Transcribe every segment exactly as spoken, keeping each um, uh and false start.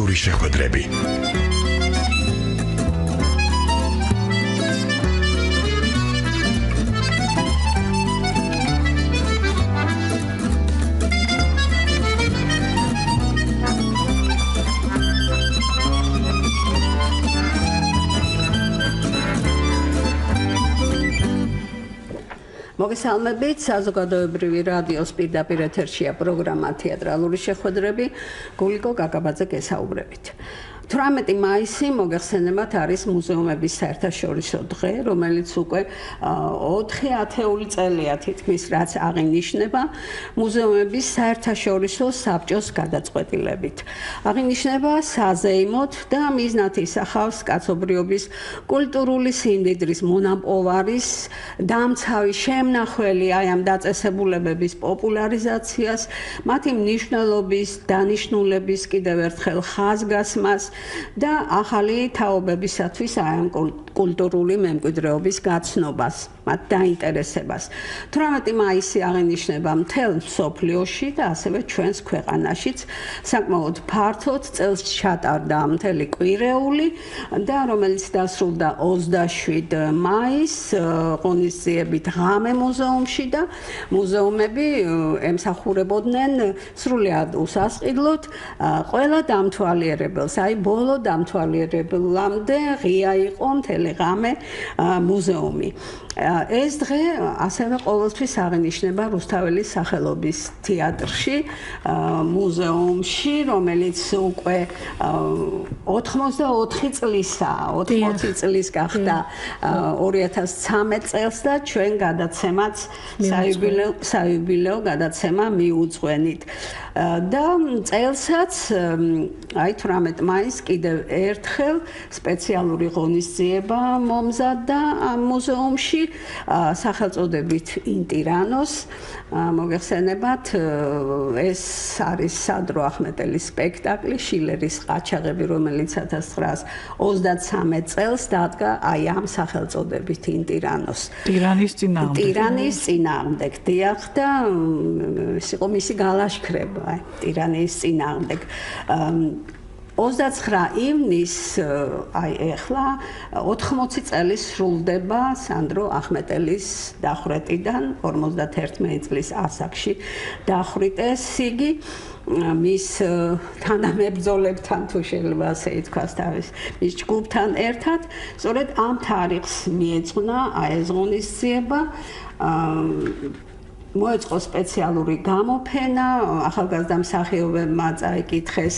თეატრალური შეხვედრები. მოგესალმებით, საზოგადოებრივი რადიოს პირდაპირ ეთერშია პროგრამა თეატრალური შეხვედრები. გულიკო კაკაბაძე გესაუბრებით. თვრამეტი მაისი მოგეხსენებათ არის მუზეუმების საერთაშორისო დღე, რომელიც უკვე ოთხი ათეული წელია თითქმის რაც აღინიშნება მუზეუმების საერთაშორისო საბჭოს გადაწყვეტილებით. აღინიშნება საზეიმოდ და მიზნად ისახავს კაცობრიობის კულტურული სიმდიდრის მონაპოვარის დამცავი შემნახველი აი ამ დაწესებულებების პოპულარიზაციას, მათი მნიშვნელობის, დანიშნულების კიდევ ერთხელ ხაზგასმას და ახალი თაობებისათვის აი ამ კულტურული მემკვიდრეობის გაცნობას, მათ დაინტერესებას. თვრამეტი მაისი აღინიშნება მთელ მსოფლიოში და ასევე ჩვენს ქვეყანაშიც საკმაოდ ფართოდ წელს ჩატარდა მთელი კვირეული და რომელიც დასრულდა ოცდაშვიდ მაისს ღონისძიებით ღამე მუზეუმში და მუზეუმები ემსახურებოდნენ სრულიად უსასყიდლოდ ყველა დამთვალიერებელს. აი ბოლო დამთვალიერებლამდე ღია იყო მთელი ღამე მუზეუმი. ეს დღე ასევე ყოველთვის აღინიშნება რუსთაველის სახელობის თეატრში, მუზეუმში, რომელიც უკვე ოთხმოცდაოთხი წლისაა, ოცდაოთხი წლის გახდა ორი ათას ცხრამეტ წელს და ჩვენ გადაცემაც საიუბილეო საიუბილეო გადაცემა მიუძღვენით. და წელსაც აი თვრამეტ მაისს კიდევ ერთხელ სპეციალური ღონისძიება მომზადდა ამ მუზეუმში სახელწოდებით ინტირანოს. მოგეხსენებათ, ეს არის სადრო ახმეტელის სპექტაკლი შილერის ყაჩაღები, რომელიც ათას ცხრაას ოცდათსამეტ წელს დადგა აი ამ სახელწოდებით ინტირანოს. ტირანის წინააღმდეგ. ტირანის წინააღმდეგ დიახ და ეს იყო მისი გალაშქრება აი ტირანის წინააღმდეგ. ოცდაცხრა ივნისს აი ეხლა ოთხმოცი წელი სრულდება სანდრო ახმეტელის დახვრეტიდან ორმოცდაერთმეტი წლის ასაკში დახვრიტეს იგი მის თანამებრძოლებთან თუ შეიძლება ასე ითქვას თავის მის ჯგუფთან ერთად. სწორედ ამ თარიღს მიეძღვნა აი ეს ღონისძიება. მოეწყო სპეციალური გამოფენა, ახალგაზრდა მსახიობებმა წაიკითხეს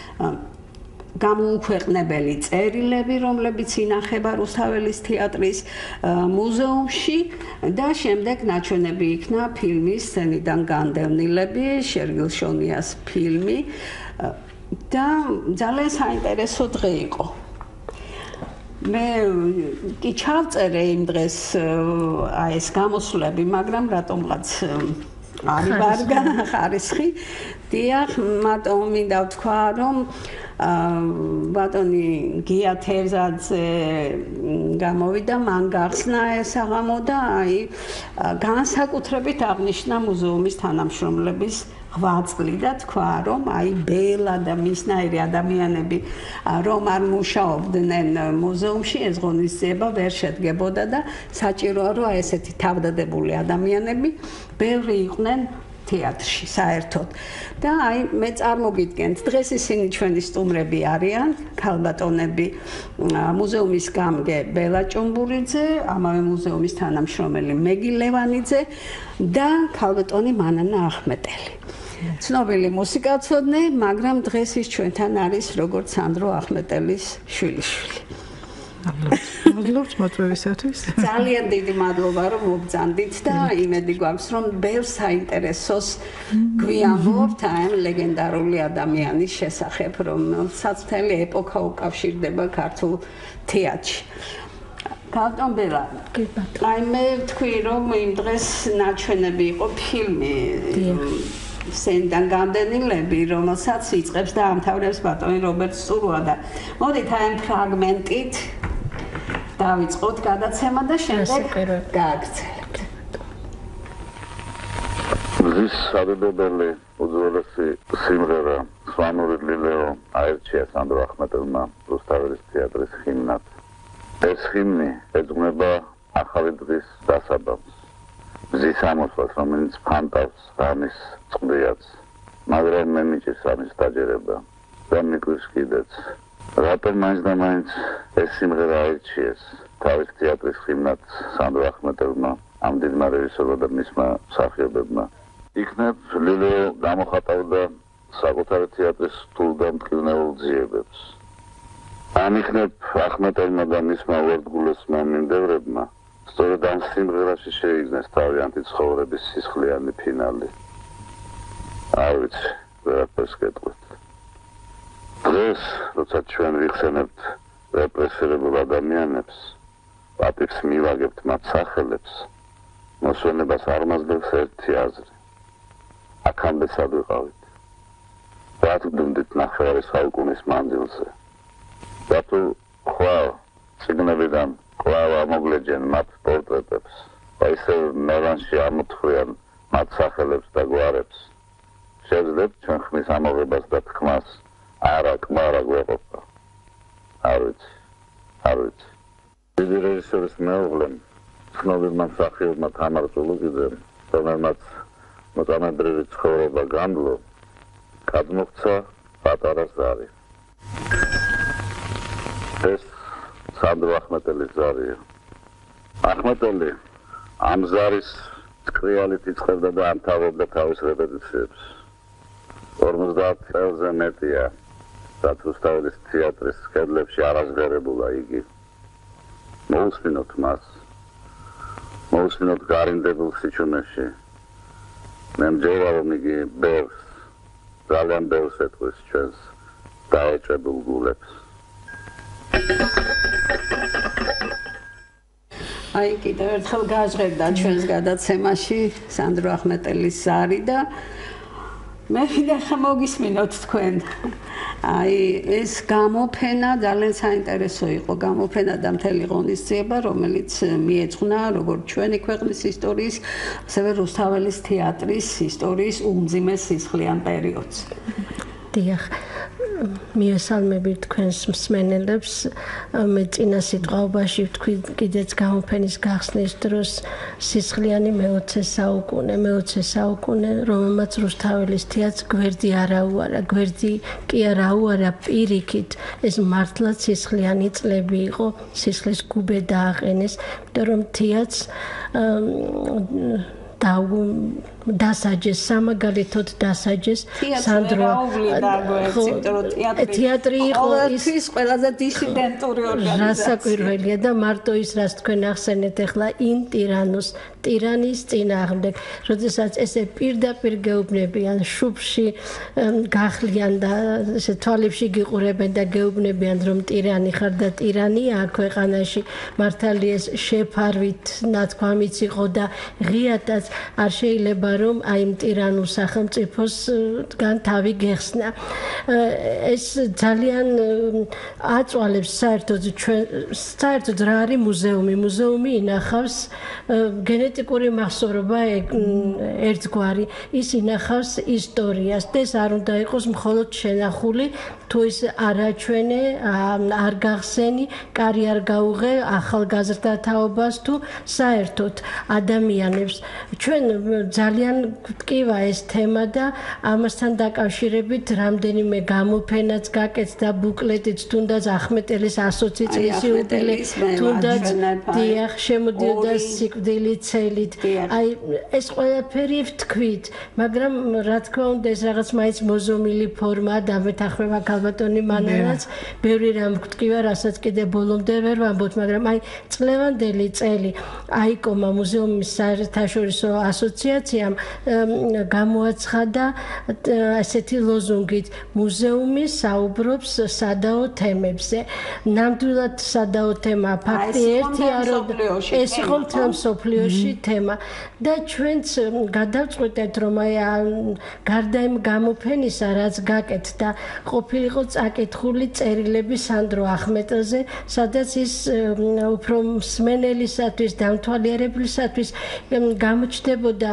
გამოუქვეყნებელი წერილები, რომლებიც ინახება რუსთაველის თეატრის მუზეუმში და შემდეგ ნაჩვენები იქნა ფილმის სცენიდან განდევნილები, შერგილ შონიას ფილმი და ძალიან საინტერესო დღე იყო. მე კი ჩავწერე იმ დღეს აი ეს გამოსვლები, მაგრამ რატომღაც არ ვარგა ხარისხი. დიახ, მარტო მინდა ვთქვა, რომ ბატონი გია თერზაძე გამოვიდა, მან გახსნა ეს აღამო და აი განსაკუთრებით აღნიშნა მუზეუმის თანამშრომლების ღვაწლი და თქვა, რომ აი ბელა და მისნაირი ადამიანები რომ არ მუშაობდნენ მუზეუმში, ეს ღონისძიება ვერ შედგებოდა და საჭიროა, რომ აი ესეთი თავდადებული ადამიანები ბევრი იყვნენ თეატრში საერთოდ. და აი მე წარმოგიდგენთ, დღეს ისინი ჩვენი სტუმრები არიან, ქალბატონები მუზეუმის გამგე ბელა ჭუმბურიძე, ამავე მუზეუმის თანამშრომელი მეგი ლევანიძე და ქალბატონი მანანა ახმეტელი. ცნობილი მუსიკაცოდნე, მაგრამ დღეს ის ჩვენთან არის როგორც სანდრო ახმეტელის შვილიშვილი. მადლობთ მოწვევისათვის. ძალიან დიდი მადლობა რომ მოგძანდით და იმედი გვაქვს რომ ბევრ საინტერესოს გვიამბობთ ამ ლეგენდარული ადამიანის შესახებ, რომელსაც მთელი ეპოქა უკავშირდება ქართულ თეატრში. ქალბატონ ბელა, აი მე ვთქვი რომ იმ დღეს ნაჩვენები იყო ფილმი სცენიდან განდევნილები, რომელსაც იწყებს და ამთავრებს ბატონი რობერტ სტურუა და მოდით აი ამ ფრაგმენტით დავიწყოთ გადაცემა და შემდეგ გააგრძელებთ. მზის სადედებელი უძველესი სიმღერა სვანური ლილეო აირჩია სანდრო ახმეტელმა რუსთაველის თეატრის ჰიმნად. ეს ჰიმნი ეძღვნება ახალი დღის დასაბამს, მზის ამოსვლას, რომელიც ფანტავს რამის წყვრიაც, მაგრამ მე მიჭირს რამის დაჯერება და მიგვირს კიდეც. რატომ მაინც და მაინც ეს სიმღერა აირჩიეს თავის თეატრის ჰიმნად სანდრო ახმეტელმა, ამ დიდმა რეჟისორმა და მისმა მსახიობებმა? იქნებ ლილეო გამოხატავდა საკუთარი თეატრის რთულ და მტკივნეულ ძიებებს. ან იქნებ ახმეტელმა და მისმა უერთგულესმა მიმდევრებმა სწორედ ამ სიმღერაში შეიგნეს თავიანთი ცხოვრების სისხლიანი ფინალი. არ ვიცი, ვერაფერს გეტყვით. დღეს, როცა ჩვენ ვიხსენებთ რეპრესირებულ ადამიანებს, პატივს მივაგებთ მათ სახელებს, მოსვენებას არ მაძლევს ერთი აზრი. აქამდე სად ვიყავით? რატო გდუნდით ნახევარი საუკუნის მანძილზე? რატო ხვალ წიგნებიდან კვლავ ამოგლეჯენ მათ პორტრეტებს და ისევ მელანში ამოთხრიან მათ სახელებს და გვარებს? შეძლებთ ჩვენ ხმის ამოღებას და თქმას არა კმარა გვეყოფა? არ ვიცი, არ ვიცი. დიდი რეჟისორის მეუღლემ, ცნობილმა მსახიობმა თამარ წულუკიძემ, რომელმაც მოწამებრივი ცხოვრება განვლო, გადმოღცა პატარა ზარი. ეს სანდრო ახმეტელის ზარია. ახმეტელი ამ ზარის წკრიალით იწყებდა და ამთავრებდა თავის რეპეტიციებს. ორმოცდაათ წელზე მეტია, რაც რუსთაველის თეატრის კედლებში არ აღზევებულა იგი. მოусმინოთ მას, მოусმინოთ გარინდებულ სიჩუმეში. მე მჯერა რომ იგი ბევრს, ძალიან ბევრს ეტყვის ჩვენს დაეჭებულ გულებს. აი კიდევ ერთხელ გაჟღერდა ჩვენს გადაცემაში სანდრო ახმეტელის ზარი და მე ვიდა ხა მოგისმინოთ თქვენ. აი ეს გამოფენა ძალიან საინტერესო იყო, გამოფენა და მთელი ღონისძიება, რომელიც მიეძღვნა როგორც ჩვენი ქვეყნის ისტორიის, ასევე რუსთაველის თეატრის ისტორიის უმძიმეს სისხლიან პერიოდს. დიახ, მიესალმებით თქვენს მსმენელებს. მე წინა სიტყვაობაში ვთქვი კიდეც გამოფენის გახსნის დროს სისხლიანი მეოცე საუკუნე, მეოცე საუკუნე, რომელმაც რუსთაველის თეატრს გვერდი არ აუარა, გვერდი კი არ აუარა პირიქით. ეს მართლაც სისხლიანი წლები იყო, სისხლის გუბე დააყენეს, იმიტომ რომ თეატრს და დასაჯეს, სამაგალითოდ დასაჯეს სანდრო თეატრი იყო ის ყველაზე დისიდენტური ორგანიზაცია. რასაკვირველია და მარტო ის რაც თქვენ ახსენეთ ახლა ინ ტირანოს ტირანის წინააღმდეგ, როდესაც ესე პირდაპირ გეუბნებიან, შუბში გახლიან და ესე თვალებში გიყურებენ და გეუბნებიან რომ ტირანი ხარ და ტირანია აქ ქვეყანაში, მართალია ეს შეფარვით ნათქვამიც იყო და ღიათაც არ შეიძლება რომ აი იმ ტირანულ სახელმწიფოსგან თავი გეხსნა. ეს ძალიან აწვალებს საერთოდ ჩვენ საერთოდ რა არის მუზეუმი? მუზეუმი ინახავს გენეტიკური mahsorობა ერთგვარი, ის ინახავს ისტორიას და ეს არ უნდა იყოს მხოლოდ შენახული, თუ ის არ აჩვენე, არ გახსენი, კარი არ გაუღე ახალგაზრდა თაობას თუ საერთოდ ადამიანებს. ჩვენ ძალიან გვტკივა ეს თემა და ამასთან დაკავშირებით რამდენიმე გამოფენაც გაკეთდა, ბუკლეტიც, თუნდაც ახმეტელის ასოციციის იუბილე, თუნდაც დიახ, შემოდიოდა სიკვდილი ცელით. აი ეს ყველაფერი ვთქვით, მაგრამ რა თქმა უნდა ეს რაღაც მაინც მოზომილი ფორმაა და მეთანხმება ქალბატონი მანანაც, ბევრი რამ გვტკივა, რასაც კიდე ბოლომდე ვერ ვამბობთ, მაგრამ აი წლევანდელი წელი აიკომა მუზეუმის საერთაშორისო ასოციაციამ გამოაცხადა ასეთი ლოზუნგით მუზეუმი საუბრობს სადაო თემებზე. ნამდვილად სადაო თემაა, ფაქტი ერთია რომ ეს იყო მთელ მსოფლიოში თემა და ჩვენც გადავწყვეტეთ რომ აი გარდა იმ გამოფენისა რაც გაკეთდა, ყოფილიყო წაკითხული წერილები სანდრო ახმეტელზე, სადაც ის უფრო მსმენელისათვის, დამთვალიერებლისათვის გამოჩნდებოდა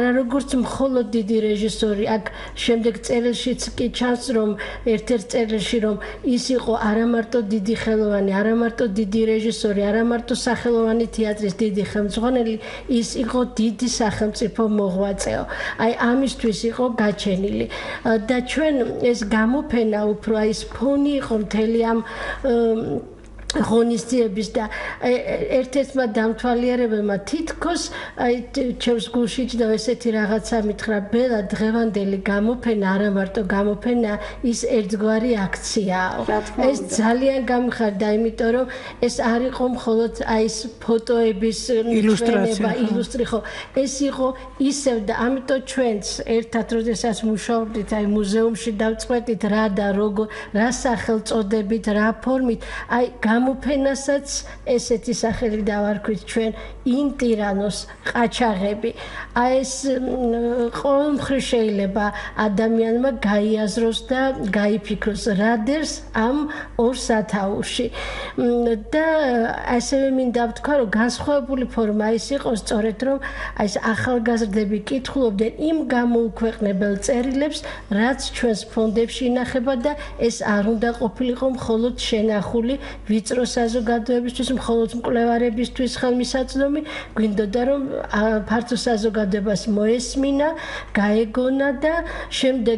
არა როგორც მხოლოდ დიდი რეჟისორი, აქ შემდეგ წერილშიც კი ჩანს, რომ ერთ-ერთ წერილში რომ ის იყო არა მარტო დიდი ხელოვანი, არა მარტო დიდი რეჟისორი, არა მარტო სახელოვანი თეატრის დიდი ხელმძღვანელი, ის იყო დიდი სახელმწიფო მოღვაწეო. აი ამისთვის იყო გაჩენილი. და ჩვენ ეს გამოფენა უფრო აი ეს ფონი იყო მთელი ამ ღონისძიების და ერთ-ერთმა დამთვალიერებელმა თითქოს აი ჩემს გულში ჭდა ესეთი რაღაცა მითხრა ბელა დღევანდელი გამოფენა არა მარტო გამოფენა ის ერთგვარი აქციაა ეს ძალიან გამიხარდა იმიტომ რომ ეს არ იყო მხოლოდ აი ეს ფოტოების ილუსტრაცია ილუსტრი ხო ეს იყო ისევ და ამიტომ ჩვენც ერთად როდესაც მუშაობდით აი მუზეუმში დავწყვეტით რა და როგორ რა სახელწოდებით რა ფორმით აი გამოფენასაც ესეთი სახელი დავარქვით ჩვენ ინტირანოს ყაჩაღები. აი ეს ყოველმხრივ შეიძლება ადამიანმა გაიაზროს და გაიფიქროს რა დერს ამ ორ სათაურში. და ასევე მინდა ვთქვა რომ განსხვავებული ფორმა ის იყო სწორედ რომ აი ეს ახალგაზრდები კითხულობდნენ იმ გამოუქვეყნებელ წერილებს რაც ჩვენს ფონდებში ინახება და ეს არ უნდა ყოფილიყო მხოლოდ შენახული ვიწრო საზოგადოებისთვის მხოლოდ მკვლევარებისთვის ხელმისაწვდომი გვინდოდა რომ ფართო საზოგადოებას მოესმინა, გაეგონა და შემდეგ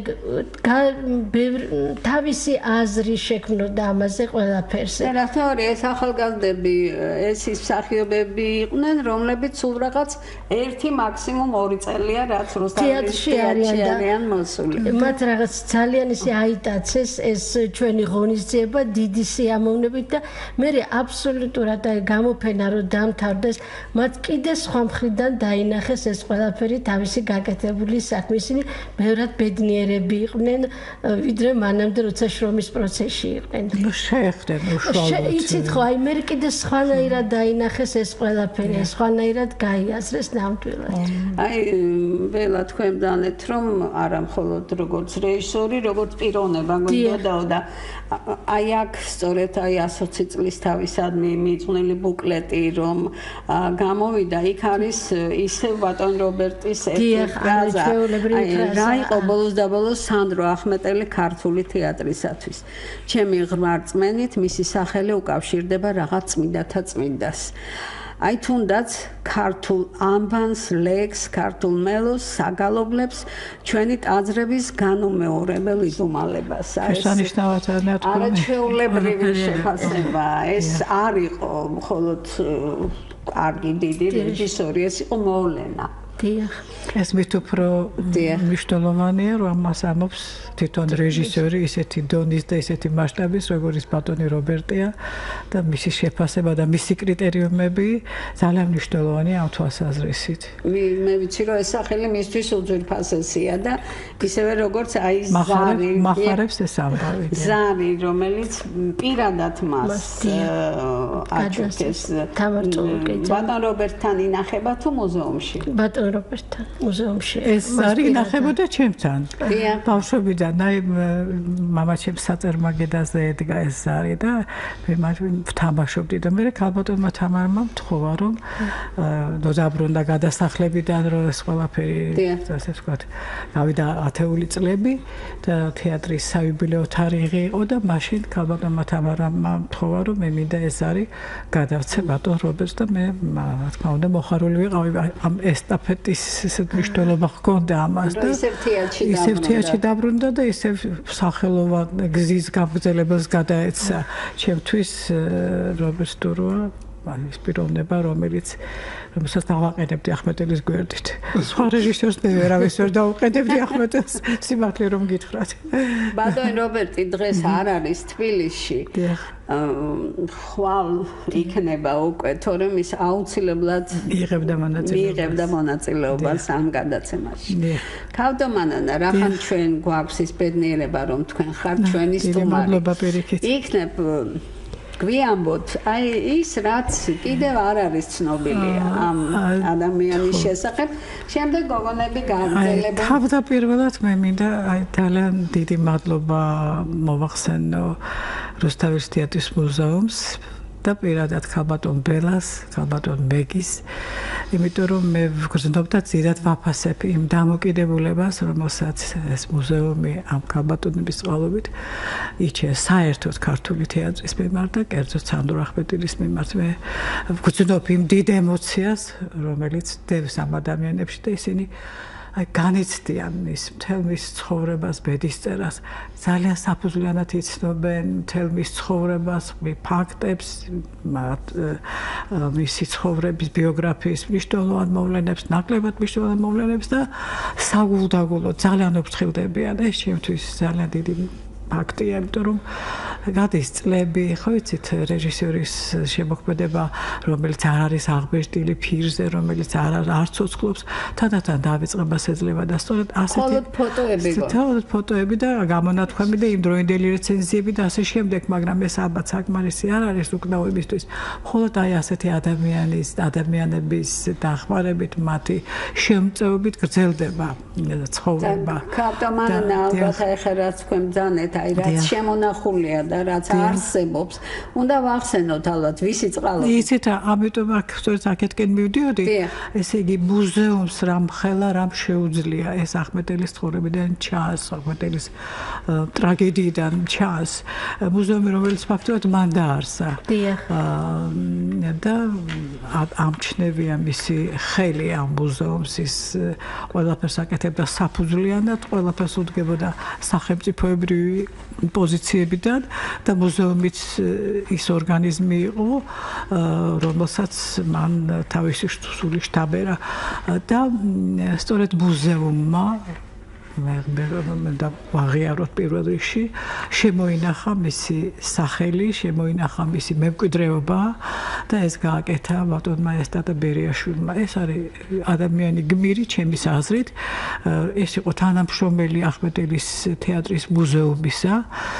თავისი აზრი შექმნოდა ამაზე ყველაფერზე. რა თქმა ეს ახალგაზრდები ეს ის მსახიობები იყვნენ, რომლებიც სულ რაღაც ერთი მაქსიმუმ ორი წელია რაც რუსთავის თეატრში მოსული. მათ რაღაც ძალიან ისე აიტაცეს ეს ჩვენი ღონისძიება დიდი სიამოვნებით და მე აბსოლუტურად აი გამოფენა რომ დამთავრდეს, მათ კიდე სხვა მხრიდან დაინახეს ეს ყველაფერი თავისი გაკეთებული საქმე. ისინი ბევრად ბედნიერები იყვნენ, ვიდრე მანამდე როცა შრომის პროცესში იყვნენ. ნუ შეეხდნენ უშუალოდ. იცით ხო, აი მე კიდე სხვანაირად დაინახეს ეს ყველაფერი, სხვანაირად გაიაზრეს ნამდვილად. აი ველა თქვენ დანეთ რომ არა მხოლოდ როგორც რეჟისორი, როგორც პიროვნება გვინდოდაო და აი აქ სწორედ აი ასოცი წლის თავისადმი მიიწვნილი ბუკლეტი რომ გამოვიდა იქ არის ისევ ბატონ რობერტის ერთი ფრაზა რა იყო ბოლოს და ბოლოს სანდრო ახმეტელი ქართული თეატრისათვის ჩემი ღრმა რწმენით მისი სახელი უკავშირდება რაღაც წმინდათა წმინდას აი თუნდაც ქართულ ამბანს, ლექს, ქართულ მელოს, საგალობლებს, ჩვენი ტაძრების განუმეორებელ იდუმალებას. შესანიშნავად არაჩვეულებრივი შეფასება. ეს არ იყო მხოლოდ კარგი დიდი რეჟისორი, ეს იყო მოვლენა. ეს მით უფრო მნიშვნელოვანია, რომ ამას ამობს თვითონ რეჟისორი ისეთი დონის და ისეთი მასშტაბის, როგორც ბატონი რობერტია და მისი შეფასება და მისი კრიტერიუმები ძალიან მნიშვნელოვანია ამ თვალსაზრისით. მე ვიცი, რომ ეს სახელი მისთვის უძვირფასესია და ისევე როგორც აი ზარი მახარებს ეს ამბავი. ზარი, რომელიც პირადად მას აჩუქეს ბატონ რობერტთან ინახება თუ მუზეუმში? ბატონ რობერტთან მუზეუმში. ეს ზარი ინახებოდა ჩემთან. ბავშვობიდან აი მამაჩემ საწარმაგედაზე ედგა ეს ზარი და მე მათ ვთამაშობდი და მე ქალბატონმა თამარმა მთხოვა რომ დაბრუნდა გადასახლებიდან რომ ეს ყველაფერი ასე ვთქვათ გავიდა ათეული წლები და თეატრის საიუბილეო თარიღი იყო და მაშინ ქალბატონმა თამარმა მთხოვა რომ მე მინდა ეს ზარი გადავცე ბატონ რობერტს და მე რა თქმა უნდა მოხარული ვიყავი ამ ესტაფეტის მნიშვნელობა ჰქონდა ამას და ისევ თეატრში დაბრუნდა და ისევ სახელოვან გზის გამგზელებელს გადაეცა ჩემთვის რობერტ დუროა ის პიროვნება რომელიც რომელსაც დავაყენებდი ახმეტელის გვერდით სხვა რეჟისორს მე ვერავის ვერ დავუყენებდი ახმეტელს სიმართლე რომ გითხრათ ბატონ რობერტი დღეს არ არის თბილისში ხვალ იქნება უკვე თორემ ის აუცილებლად იღებდა მონაწილეობას იღებდა მონაწილეობას ამ გადაცემაში ქავდომანანა რახან ჩვენ გვაქვს ის ბედნიერება რომ თქვენ ხართ ჩვენი სტუმარი იქნებ გვიამბოთ, აი ის რაც კიდევ არ არის ცნობილია ამ ადამიანის შესახებ, შემდეგ გოგონები გააგრძელებენ. თავდაპირველად მე მინდა აი ძალიან დიდი მადლობა მოვახსენო რუსთავის თეატრის მუზეუმს და პირადად ქალბატონ ბელას, ქალბატონ მეგის, იმიტომ რომ მე ვგრძნობდა ძირად ვაფასებ იმ დამოკიდებულებას, რომელსაც ეს მუზეუმი ამ ქალბატონების წყალობით იჩენს საერთოდ ქართული თეატრის მიმართ და კერძოდ სანდრო ახმეტილის მიმართ. მე ვგრძნობ იმ დიდ ემოციას, რომელიც დევს ამ ადამიანებში და ისინი აი განიცდიან მის მთელ მის ცხოვრებას, ბედისწერას, ძალიან საფუძვლიანად იცნობენ მთელ მის ცხოვრებას, ფაქტებს, მისი ცხოვრების ბიოგრაფიის მნიშვნელოვან მოვლენებს, ნაკლებად მნიშვნელოვან მოვლენებს და საგულდაგულოდ ძალიან უფრთხილდებიან. ეს ჩემთვის ძალიან დიდი ფაქტია, იმიტომ რომ გადის წლები, ხო იცით, რეჟისორის შემოქმედება, რომელიც არ არის აღბეჭდილი ფირზე, რომელიც არ არ ცოცხლობს, თანდათან დავიწყება შეძლება და სწორედ ასეთი მხოლოდ ფოტოები გო. მხოლოდ ფოტოები და გამონათქვამი და იმ დროინდელი რეცენზიები და ასე შემდეგ, მაგრამ ეს ალბათ საკმარისი არ არის უკნაობისთვის. მხოლოდ აი ასეთი ადამიანის, ადამიანების დახმარებით, მათი შემწეობით გრძელდება ცხოვრება. ქავტომანნა ალბათ ახლა რაც თქვენ ბძანეთ, აი რაც შემონახულია და რაც არსებობს, უნდა ვახსენოთ ალბათ ვისი წყალობით. იცით, ამიტომ აქ სწორედ აქეთკენ მივდიოდი, ესე იგი მუზეუმს რამ ხელა, რამ შეუძლია ეს ახმეტელის ცხოვრებიდან ჩანს, ახმეტელის ტრაგედიიდან ჩანს. მუზეუმი, რომელიც ფაქტობრივად მან დაარსა. და ამჩნევია მისი ხელი ამ მუზეუმს, ის ყველაფერს აკეთებდა საფუძვლიანად, ყველაფერს უდგებოდა სახელმწიფოებრივი პოზიციებიდან და მუზეუმიც ის ორგანიზმი იყო, რომელსაც მან თავისი სული შთაბერა და სწორედ მუზეუმმა და ვაღიაროთ პირველ რიგში შემოინახა მისი სახელი, შემოინახა მისი მემკვიდრეობა და ეს გააკეთა ბატონმა ესტატა ბერიაშვილმა. ეს არის ადამიანი გმირი ჩემის აზრით. ეს იყო თანამშრომელი ახმეტელის თეატრის მუზეუმისა.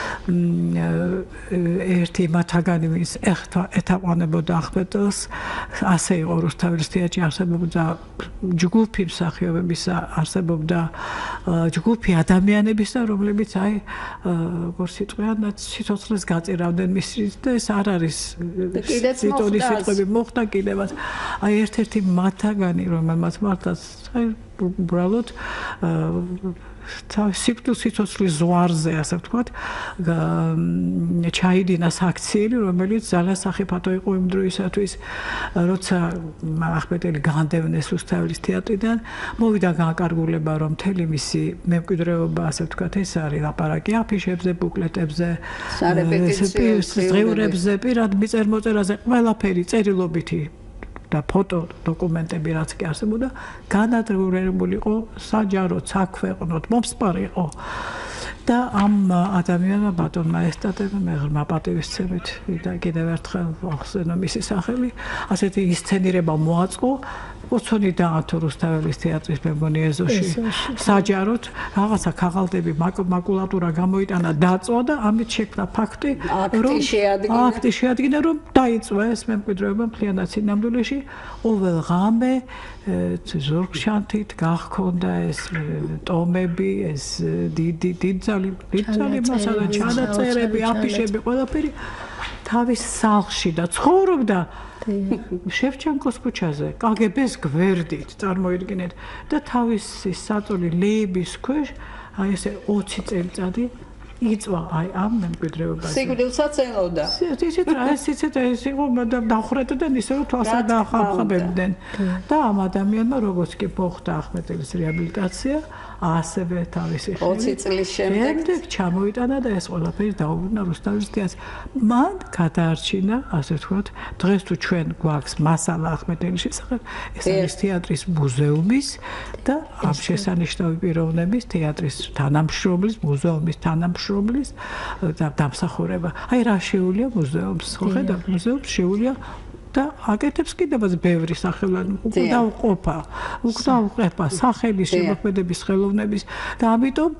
ერთი მათაგანი ვის ეთაყვანებოდა ახმეტელს, ასე იყო რუსთაველის თეატრში არსებობდა ჯგუფი მსახიობებისა, არსებობდა ჯგუფი ადამიანების და რომლებიც აი როგორც იტყვიან სიცოცხლეს გაწირავდნენ მისთვის და ეს არ არის სიტონის სიტყვები მოხდა კიდევაც აი ერთ-ერთი მათაგანი რომელმაც მართლაც აი უბრალოდ სიკვდილ სიცოცხლის ზვარზე ასე ვთქვათ ჩაიდინა საქციელი რომელიც ძალიან სახიფათო იყო იმ დროისათვის როცა ახმეტელი განდევნეს რუსთაველის თეატრიდან მოვიდა განკარგულება რომ მთელი მისი მემკვიდრეობა ასე ვთქვათ ეს არის ლაპარაკი აფიშებზე ბუკლეტებზე დღეურებზე პირად მიწერ-მოწერაზე ყველაფერი წერილობითი და ფოტო დოკუმენტები რაც კი არსებობდა განადგურებული იყო საჯაროდ საქვეყნოდ მომსპარი იყო და ამ ადამიანმა ბატონმა ესტატებმა მე ღრმა პატივისცემით და კიდევ ერთხელ ახსენო მისი სახელი ასეთი ინსცენირება მოაწყო ოცონი დაათო რუსთაველის თეატრის მე მგონი ეზოში საჯაროდ რაღაცა ქაღალდები მაკულატურა გამოიტანა დაწვა და ამით შექმნა ფაქტი რომ აქტი შეადგინა რომ დაიწვა ეს მემკვიდრეობა მთლიანად სინამდვილეში ყოველ ღამე ზურგშანთით გახქონდა ეს ტომები ეს დიდი დიდძალი დიდძალი მასალა ჩანაწერები აფიშები ყველაფერი თავის სახლში და ცხოვრობდა შევჩენკოს ქუჩაზე კაგებეს გვერდით წარმოიდგინეთ და თავის საწოლი ლეიბის ქვეშ აი ესე ოცი წელიწადი იწვა აი ამ მემკვიდრეობაზე სიკვდილსაც ელოდა ისეთ რა ისეთ ეს იყო დახრედნენ ისე რომ თვალსა დაახამხამებდნენ და ამ ადამიანმა როგორც კი მოხდა ახმეტელის რეაბილიტაცია ასევე თავისი ოცი წლის შემდეგ ჩამოიტანა და ეს ყველაფერი დაუბრუნა რუსთაველის თეატრს. მან გადაარჩინა, ასე ვთქვათ, დღეს თუ ჩვენ გვაქვს მასალა ახმეტელის შესახებ, ეს არის თეატრის მუზეუმის და ამ შესანიშნავი პიროვნების თეატრის თანამშრომლის, მუზეუმის თანამშრომლის დამსახურება. აი რა შეუულია მუზეუმს, ხო ხედავთ, მუზეუმს შეუულია და აკეთებს კიდევაც ბევრი სახელოვანი უკდაუყოფა, უკდაუყოფა სახელის შემოქმედების ხელოვნების და ამიტომ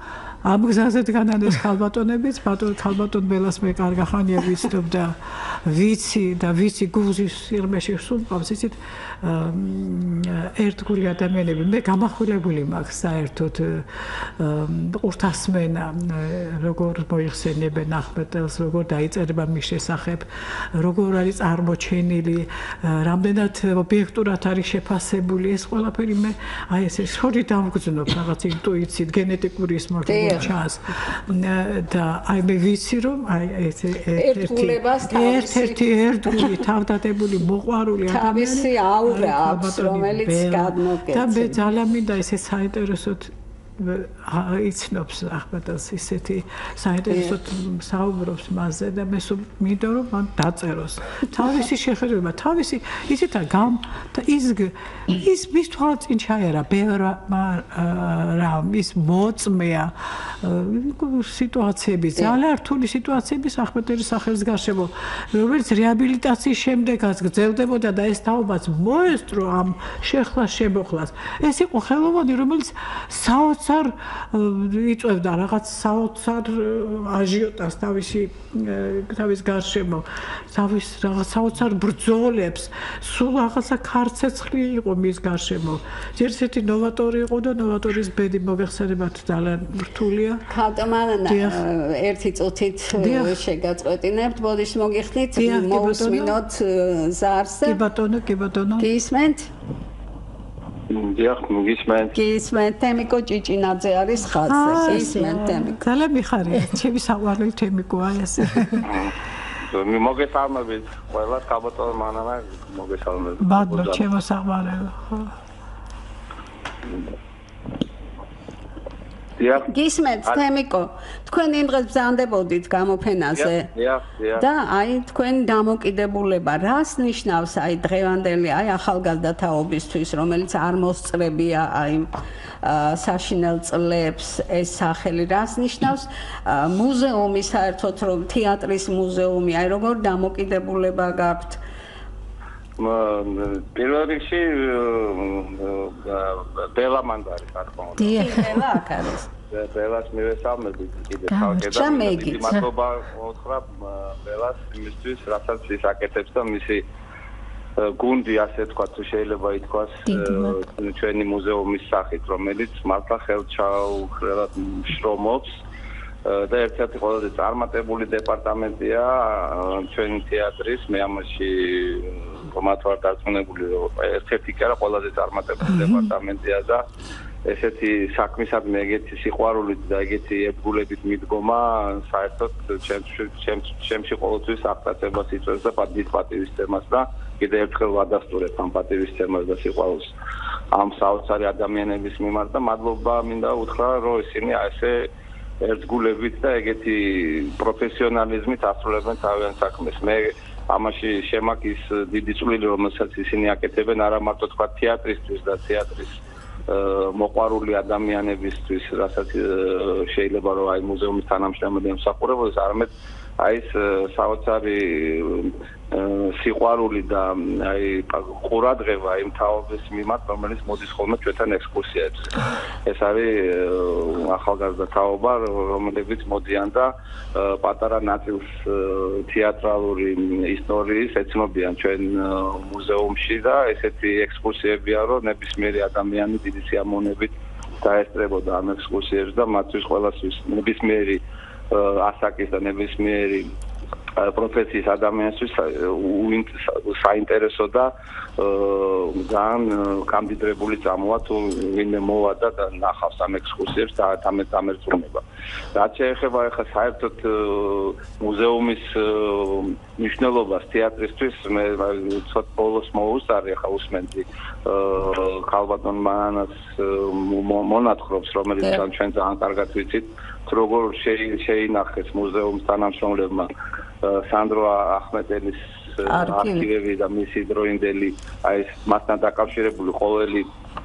ამ გზაზე დგანან ეს ქალბატონებიც, ბატონ ქალბატონ ბელას მე კარგა ხანია ვიცნობ და ვიცი და ვიცი გუზის სიღრმეში სულ ყავს იცით ერთგული ადამიანები. მე გამახვილებული მაქვს საერთოდ ყურთასმენა როგორ მოიხსენებენ ახმეტელს, როგორ დაიწერება მის შესახებ, როგორ არის წარმოჩენილი, რამდენად ობიექტურად არის შეფასებული ეს ყველაფერი მე აი ესე შორი დამგზნობ რაღაც ინტუიციით, გენეტიკური ის მოხდება ჩანს და აი მე ვიცი რომ აი ესე ერთ-ერთი ერთგული თავდადებული მოყვარული თავისი აურა აქვს რომელიც გადმოგეცემა და მე ძალიან მინდა ესე საინტერესოდ იცნობს ახმეტელს ისეთი საინტერესოდ საუბრობს მასზე და მე სულ მინდა რომ მან დაწეროს თავისი შეხედულება თავისი ისეთ გამ და ის ის მის თვალწინ ჩაერა ბევრ რამ ის მოწმეა სიტუაციები ძალიან რთული სიტუაციები ახმეტელის სახელის გარშემო რომელიც რეაბილიტაციის შემდეგაც გრძელდებოდა და ეს თაობაც მოესწრო ამ შეხლას შემოხლას ეს იყო ხელოვანი რომელიც საოცარ საოცარ იწევდა რაღაც საოცარ აჟიოტას თავისი თავის გარშემო თავის რაღაც საოცარ ბრძოლებს სულ რაღაცა ქარცეცხლი იყო მის გარშემო ერთ-ერთი ნოვატორი იყო და ნოვატორის ბედი მოგეხსენებათ ძალიან რთულია ქალტმანა ერთი წუთით შეგაწყვეტინებთ ბოდიშ მოგიხდით მოусმინოთ ზარზე კი ბატონო კი ბატონო გისმენთ დიახ, მოგისმენთ. გისმენთ, თემიკო ჭიჭინაძე არის ხაზზე. გისმენთ თემიკო. ძალიან მიხარია, ჩემი საყვარელი თემიკოა ეს. მე მოგესალმებით, ყველა ქალბატონო მანანა მოგესალმებით. ბატონო, ჩემო საყვარელო. დიახ. გისმენთ თემიკო, თქვენ იმ დღეს ბრძანდებოდით გამოფენაზე. დიახ, დიახ. და აი თქვენ დამოკიდებულება რას ნიშნავს აი დღევანდელი აი ახალგაზრდა თაობისთვის, რომელიც არ მოსწრებია აი საშინელ წლებს ეს სახელი რას ნიშნავს მუზეუმი საერთოდ რომ თეატრის მუზეუმი აი როგორ დამოკიდებულება გაქვთ პირველ რიგში ბელა მანდარი თქმა უნდა. დიახ, ბელა აქ არის. ბელას მივესალმებით კიდე ხალხი და მადლობა უთხრა ბელას იმისთვის, რასაც ის აკეთებს და მისი გუნდი ასე თქვა თუ შეიძლება ითქვას ჩვენი მუზეუმის სახით, რომელიც მართლა ხელჩაუხრელად შრომობს და ერთ-ერთი ყველაზე წარმატებული დეპარტამენტია ჩვენი თეატრის, მე ამაში მათ ვარ დარწმუნებული, ერთ-ერთი კი არა ყველაზე წარმატებული დეპარტამენტია და ესეთი საქმისადმი ეგეთი სიყვარულით და ეგეთი ერთგულებით მიდგომა საერთოდ ჩემში ყოველთვის აღტაცებას იწვევს და პატივით პატივისცემას და კიდევ ერთხელ ვადასტურებ ამ პატივისცემას და სიყვარულს ამ საოცარი ადამიანების მიმართ და მადლობა მინდა უთხრა რომ ისინი ასე ერთგულებით და ეგეთი პროფესიონალიზმით ასრულებენ თავიანთ საქმეს. მე ამაში შემაქის დიდი წვლილი რომელსაც ისინი აკეთებენ არა მარტო თქვა თეატრისთვის და თეატრის მოყვარული ადამიანებისთვის, რასაც შეიძლება რომ აი მუზეუმის თანამშრომლები ემსახურებოდეს, არამედ აი ეს საოცარი სიყვარული და აი ყურადღება იმ თაობის მიმართ, რომელიც მოდის ხოლმე ჩვენთან ექსკურსიებზე. ეს არის ახალგაზრდა თაობა, რომლებიც მოდიან და პატარა ნაწილს თეატრალური ისტორიის ეცნობიან ჩვენ მუზეუმში და ესეთი ექსკურსიებია, რომ ნებისმიერი ადამიანი დიდი სიამოვნებით დაესწრებოდა ამ ექსკურსიებს და მათთვის ყველასთვის ნებისმიერი ასაკის და ნებისმიერი პროფესიის ადამიანისთვის საინტერესო და ძალიან გამდიდრებული წამოა თუ ვინმე მოვადა და ნახავს ამ ექსკურსიებს და დამერწმუნება. რაც შეეხება ახლა საერთოდ მუზეუმის მნიშვნელობას თეატრისთვის, მე ცოტა ბოლოს მოუსწარი ახლა უსმენდი ქალბატონ მანანას მონათხრობს, რომელიც ჩვენ ძალიან კარგად ვიცით, როგორ შეინახეს მუზეუმს თანამშრომლებმა სანდრო ახმეტელის არქივები და მისი დროინდელი აი მასთან დაკავშირებული ყოველი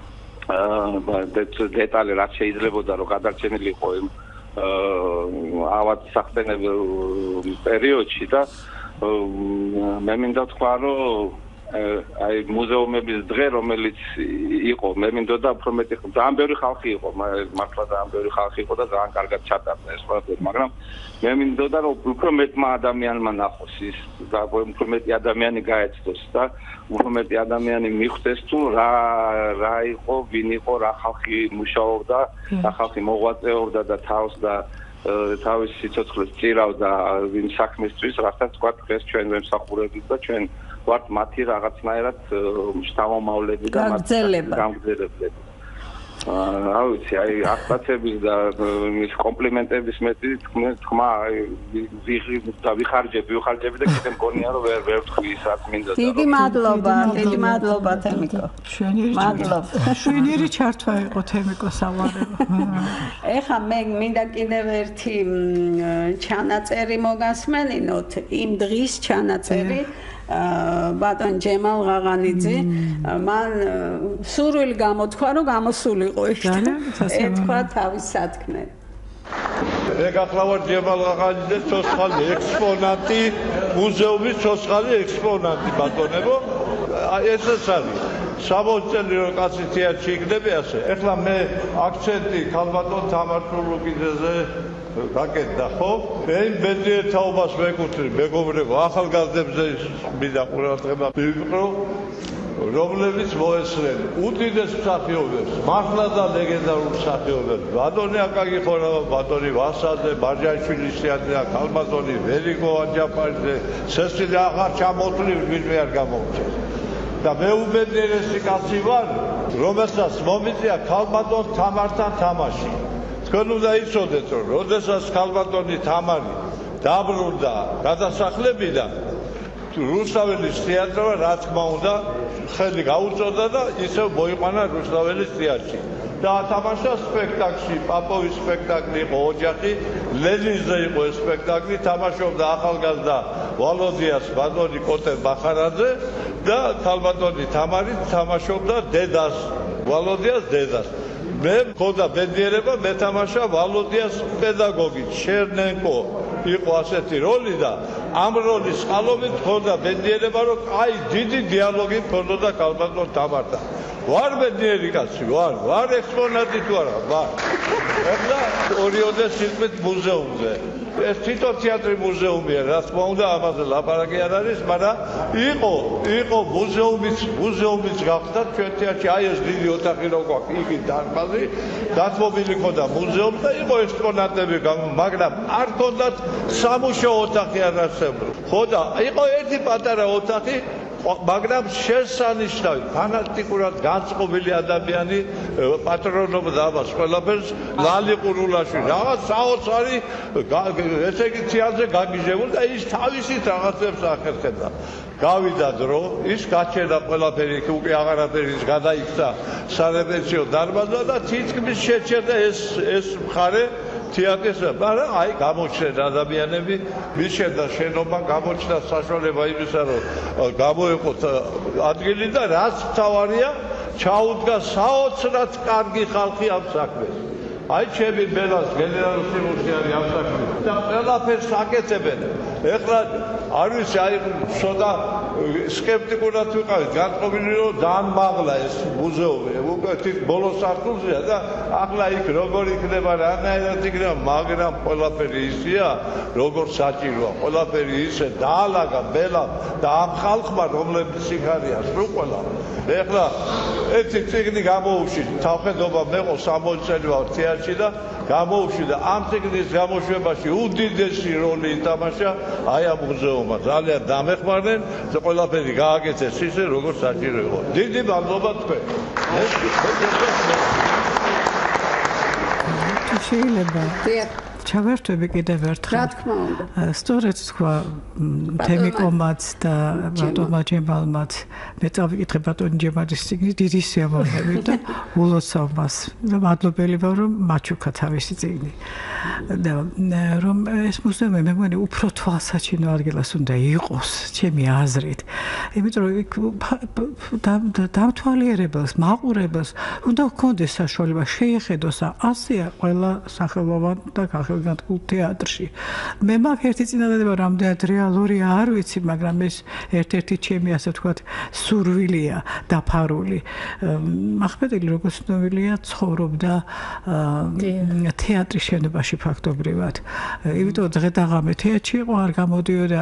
დეტალი რაც შეიძლებოდა რომ გადარჩენილიყო იმ ავად სახსენებელ პერიოდში და მე მინდა თქვა რომ აი მუზეუმების დღე რომელიც იყო მე მინდოდა უფრო მეტი ძალიან ბევრი ხალხი იყო მართლა ძალიან ბევრი ხალხი იყო და ძალიან კარგად ჩატარდა ეს ყველაფერი მაგრამ მე მინდოდა რომ უფრო მეტმა ადამიანმა ნახოს ის და უფრო მეტი ადამიანი გაეცდოს და უფრო მეტი ადამიანი მიხვდეს თუ რა რა იყო ვინ იყო რა ხალხი მუშაობდა რა ხალხი მოღვაწეობდა და თავს და თავის სიცოცხლეს წირავდა ვინ საქმისთვის რასაც თქვა დღეს ჩვენ ვემსახურებით და ჩვენ ვართ მათი რაღაცნაირად შთამომავლები და გამგზელებლები. რა ვიცი, აი აღწაცების და მის კომპლიმენტების მეტი თქმა და ვიხარჯები, ვიხარჯები და კიდე მგონია რომ ვერ ვერ ვთქვი ისაც მინდა. დიდი მადლობა, დიდი მადლობა თემიკო. მადლობა. შვენიერი ჩართვა იყო თემიკო სავალეო. ეხა მე მინდა კიდევ ერთი ჩანაწერი მოგასმენინოთ, იმ დღის ჩანაწერი ბატონ ჯემალ ღაღანიძე მან სურვილი გამოთქვა რომ გამოსულიყო ეთქვა თავის სათქმე ეგ ახლა ვარ ჯემალ ღაღანიძე ცოცხალი ექსპონატი მუზეუმის ცოცხალი ექსპონატი ბატონებო ეს ეს არის სამოცი წელი რომ კაცი თეატრში იქნება ასე ეხლა მე აქცენტი ქალბატონ თამარ ჩულუკიძეზე გაკეთდა ხო? მე ბედნიერ თაობას მეკუთვნი მეგობრებო ახალგაზრდებზე მინდა ყურადღება მივიყრო რომლებიც მოესწრენ უდიდეს მსახიობებს მართლა და ლეგენდარულ მსახიობებს ბატონი აკაკი ხორავა ბატონი ვასაძე მარჯანიშვილის თეატრია ქალბატონი ვერიკო აჯაფარიძე სესილი აღარ ჩამოთვლი ვინმე არ გამოუჩეს და მე უბედნიერესი კაცი ვარ რომელსაც მომიწია ქალბატონ თამართან თამაში თქვენ უნდა იცოდეთ რომ როდესაც ქალბატონი თამარი დაბრუნდა გადასახლებიდან რუსთაველის თეატრმა რა თქმა უნდა ხელი გაუწოდა და ისევ მოიყვანა რუსთაველის თეატრში და ათამაშა სპექტაკლში პაპოვის სპექტაკლი იყო ოჯახი ლენინზე იყო ეს სპექტაკლი თამაშობდა ახალგაზრდა ვალოდიას ბატონი კოტე ბახარაძე და ქალბატონი თამარი თამაშობდა დედას ვალოდიას დედას მე მქონდა ბედნიერება მეთამაშა ვალოდიას პედაგოგი ჩერნენკო იყო ასეთი როლი და ამ როლის წყალობით მქონდა ბედნიერება რომ აი დიდი დიალოგი მქონდა ქალბატონ თამართან ვარ ბედნიერი კაცი ვარ ვარ ექსპონატი თუ არა ვარ ეხლა ორიოდე სიტყვით მუზეუმზე ეს თვითონ თეატრი მუზეუმია რა თქმა უნდა ამაზე ლაპარაკი არ არის მაგრამ იყო იყო მუზეუმის მუზეუმის გახდა ჩვენ თეატრში აი ეს დიდი ოთახი რო გვაქვს იგი დარბაზი დათმობილი ხოდა მუზეუმი და იყო ექსპონატები მაგრამ არ ქონდათ სამუშაო ოთახი არ არსებობდა ხოდა იყო ერთი პატარა ოთახი მაგრამ შესანიშნავი ფანატიკურად განწყობილი ადამიანი პატრონობდა ამას ყველაფერს ლალი ყურულაშვილი რაღაც საოცარი ესე იგი თეატრზე გაგიჟებული და ის თავისით რაღაცებს ახერხებდა გავიდა დრო ის გაჩერდა ყველაფერი უკვე აღარაფერი ის გადაიქცა სარეპეტიციო დარბაზად და თითქმის შეჩერდა ეს ეს მხარე თეატრის მაგრამ აი გამოჩნდა ადამიანები მიშენდა შენობა გამოჩნდა საშუალება იმისა რომ გამოეყოთ ადგილი და რაც თავარია ჩაუდგა საოცრად კარგი ხალხი ამ საქმეს აი ჩემი ბელას გენერალ სიმუსი არის ამ საქმეს და ყველაფერს აკეთებენ ეხლა არ ვიცი აი ცოტა სკეპტიკურად ვიყავით განწყობილი რომ ძალიან მაღლა ეს მუზეუმი უკვე თვით ბოლო სართულზეა და ახლა იქ როგორ იქნება რანაირად იქნება მაგრამ ყველაფერი ისია როგორც საჭიროა ყველაფერი ისე დაალაგა ბელა და ამ ხალხმა რომლებიც იქ არიან სულ ყველა ეხლა ერთი წიგნი გამოუშვი თავხედობა მეყო სამოცი წელი ვარ თეატრში და გამოუშვი და ამ წიგნის გამოშვებაში უდიდესი როლი ითამაშა აი ამ მუზეუმმა ძალიან დამეხმარნენ და ყველაფერი გააკეთეს ისე როგორც საჭირო იყო დიდი მადლობა თქვენ შეიძლება ჩავერთვები კიდევ ერთხელ. რა თქმა უნდა. სწორედ თქვა თემიკომაც და ბატონმა ჯემალმაც მე წავიკითხე ბატონ ჯემალის წიგნი დიდი სიამოვნებით და ულოცავ მას და მადლობელი ვარ რომ მაჩუქა თავისი წიგნი. და რომ ეს მუზეუმი მე მგონი უფრო თვალსაჩინო ადგილას უნდა იყოს ჩემი აზრით. იმიტომ რომ დამთვალიერებელს, მაყურებელს უნდა ჰქონდეს საშუალება შეეხედოს ასეა ყველა სახელოვან და სახელგანთქმულ თეატრში. მე მაქვს ერთი წინადადება, რამდენად რეალური არ ვიცი, მაგრამ ეს ერთ-ერთი ჩემი ასე ვთქვათ სურვილია დაფარული. ახმეტელი როგორც ცნობილია ცხოვრობდა თეატრის შენობაში ფაქტობრივად. იმიტომ დღე და ღამე თეატრში იყო, არ გამოდიოდა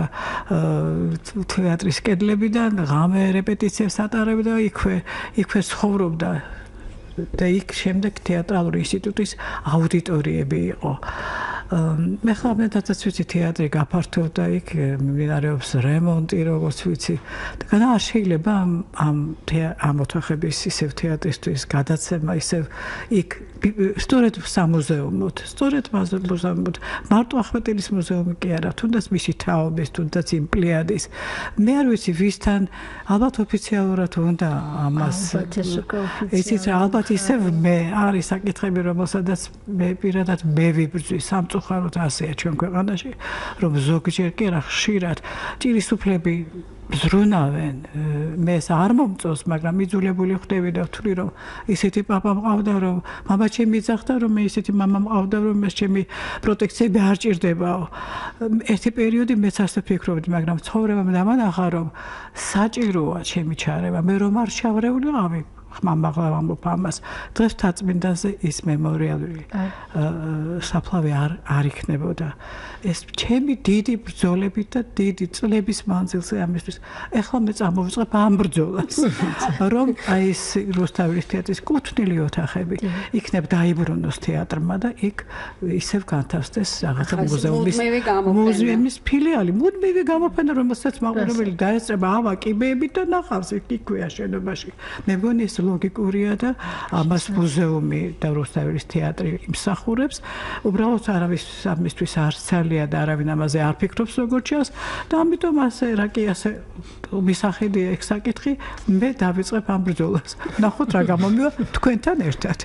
თეატრის კედლებიდან, ღამე რეპეტიციებს ატარებდა, იქვე იქვე ცხოვრობდა და იქ შემდეგ თეატრალური ინსტიტუტის აუდიტორიები იყო. მე ხამედაც ვიცი თეატრი გაფართოვდა იქ მიმდინარეობს რემონტი როგორც ვიცი და არ შეიძლება ამ ამ ამ ოთახების ისევ თეატრისთვის გადაცემა ისევ იქ სწორედ სამუზეუმოდ სწორედ მუზეუმოდ მარტო ახმეტელის მუზეუმი კი არა თუნდაც მისი თაობის თუნდაც იმ პლიადის მე არ ვიცი ვისთან ალბათ ოფიციალურად უნდა ამას ისიც ალბათ ისევ მე არის საკითხები რომელსაც მე პირადად მე ვიბრძვი სამწუხაროდ ასეა ჩვენ ქვეყანაში რომ ზოგჯერ კი რა ხშირად ჭირისუფლები ზრუნავენ მე ეს არ მომწონს მაგრამ იძულებული ხდები და ვთვლი რომ ისეთი პაპა მყავდა რომ მამა ჩემი იძახდა რომ მე ისეთი მამა მყავდა რომ ეს ჩემი პროტექციები არ ჭირდებაო ერთი პერიოდი მეც ასე ვფიქრობდი მაგრამ ცხოვრებამ დამანახა რომ საჭიროა ჩემი ჩარევა მე რომ არ ჩავრეულიყავი მამაღლა ვამბობ ამას დღეს თაწმინდანზე ის მემორიალური საფლავი არ არ იქნებოდა ეს ჩემი დიდი ბრძოლებით და დიდი წლების მანძილზე ამისთვის ეხლა მე წამოვიწყებ ამ ბრძოლას რომ აი ეს რუსთავის თეატრის კუთვნილი ოთახები იქნებ დაიბრუნოს თეატრმა და იქ ისევ განთავსდეს რაღაცა მუზეუმის მუზეუმის ფილიალი მუდმივი გამოფენა რომელსაც მაყურებელი დაეწება ავა კიბეებით და ნახავს იქვეა შენობაში მე მგონი ეს ლოგიკურია და ამას მუზეუმი და რუსთავის თეატრი იმსახურებს უბრალოდ არავის ამისთვის არ ცალია და არავინ ამაზე არ ფიქრობს როგორც ჩანს და ამიტომ ასე რა კი ასე მისახედი ეგ საკითხი მე დავიწყებ ამ ბრძოლას ნახოთ რა გამომივა თქვენთან ერთად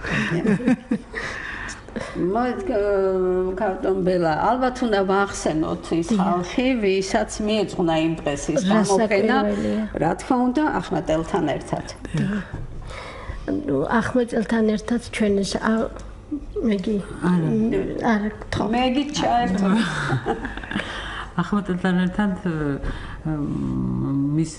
მოდი კარტონ ბელა ალბათ უნდა ვახსენოთ ის ხალხი ვისაც მიეძღვნა იმ დღეს ის გამოფენა რა თქმა უნდა ახმეტელთან ერთად ну ახმეტელთან ერთად ჩვენ ეს მეგი არა არა მეგი ჩაერთო ახმეტელთან ერთად მის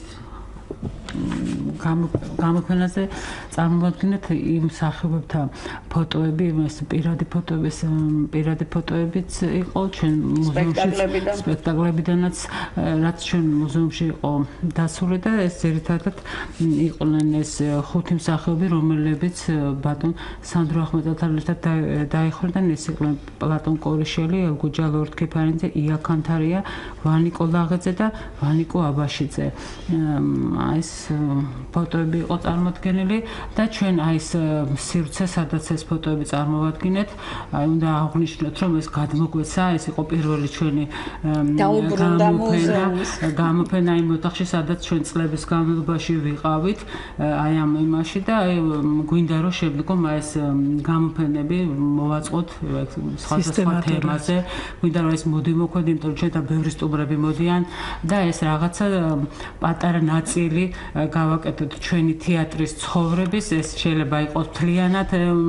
გამოფენაზე წარმოვადგინეთ იმ სახეობებთან ფოტოები, ეს პირადი ფოტოების, პირადი ფოტოებიც იყო ჩვენ მუზეუმში, სპექტაკლებიდანაც, რაც ჩვენ მუზეუმში იყო დასული და ეს ძირითადად იყვნენ ეს ხუთი მსახიობი, რომლებიც ბატონ სანდრო ახმეტელთან ერთად დაიხურნენ, ეს იყვნენ პლატონ კორიშელი, ელგუჯა ლორთქიფანიძე, ია ქანთარია, ვანიკო ლაღეძე და ვანიკო აბაშიძე. ეს ფოტოები იყო წარმოდგენილი და ჩვენ აი ეს სივრცე, სადაც ეს ფოტოები წარმოვადგინეთ, აი უნდა აღვნიშნოთ, რომ ეს გადმოგვეცა, ეს იყო პირველი ჩვენი დაუბრუნდა მუზეუმის გამოფენა იმ ოთახში, სადაც ჩვენ წლების განმავლობაში ვიყავით, აი ამ იმაში და აი გვინდა რომ შემდგომ აი ეს გამოფენები მოვაწყოთ სხვადასხვა თემაზე, გვინდა რომ ეს მოდი მოქმედი, იმიტომ რომ ჩვენ და ბევრი სტუმრები მოდიან და ეს რაღაცა პატარა ნაწილი გავაკეთოთ ჩვენი თეატრის ცხოვრების ეს შეიძლება იყოს მთლიანად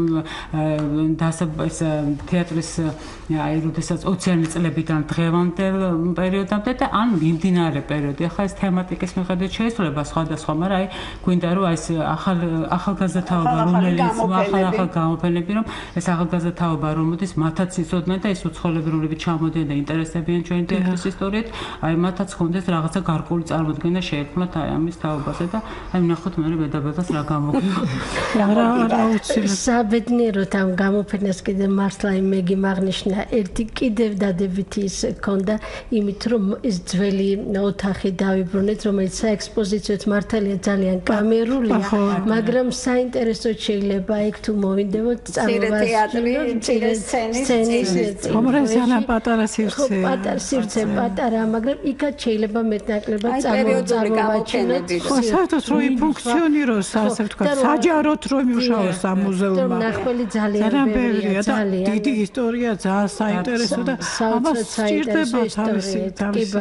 დასაბას თეატრის აი როდესაც ოციანი წლებიდან დღევანდელ პერიოდამდე და ან მიმდინარე პერიოდი. ახლა ეს თემატიკის მიხედვით შეიცვლება სხვადასხვა, მაგრამ აი გვინდა რომ აი ეს ახალ ახალგაზრდაობა რომელიც ახალ ახალ გამოფენები რომ ეს ახალგაზრდაობა რომელიც მათაც იცოდნენ და ეს უცხოელები რომლებიც ჩამოდიან და ინტერესდებიან ჩვენი თეატრის ისტორიით, აი მათაც ჰქონდეს რაღაცა გარკვეული წარმოდგენა შეექმნათ აი ამის თაობაზე და აი ნახოთ მე მედაბელას რა გამოგვივა. არა არა უცილებლად საბედნიეროდ ამ გამოფენას კიდე მართლა მეგი მაგნიშნა ერთი კიდევ დადებითი ის ქონდა იმით რომ ეს ძველი ოთახი დავიბრუნეთ რომელიც საექსპოზიციოდ მართალია ძალიან კამერულია მაგრამ საინტერესოდ შეიძლება იქ თუ მოვინდებოდ წამოვასწრებთ სცენის კომერცია პატარა სივრცე პატარა სივრცე პატარა მაგრამ იქაც შეიძლება მეტნაკლებად წარმოვაჩინოთ ხო საერთოდ რო ფუნქციონიროს ასე ვთქვათ საჯაროდ რო იმუშაოს ამ მუზეუმმა ნახველი ძალიან ბევრია და დიდი ისტორია ძალიან საინტერესო და ამას სჭირდება თავისი თავისი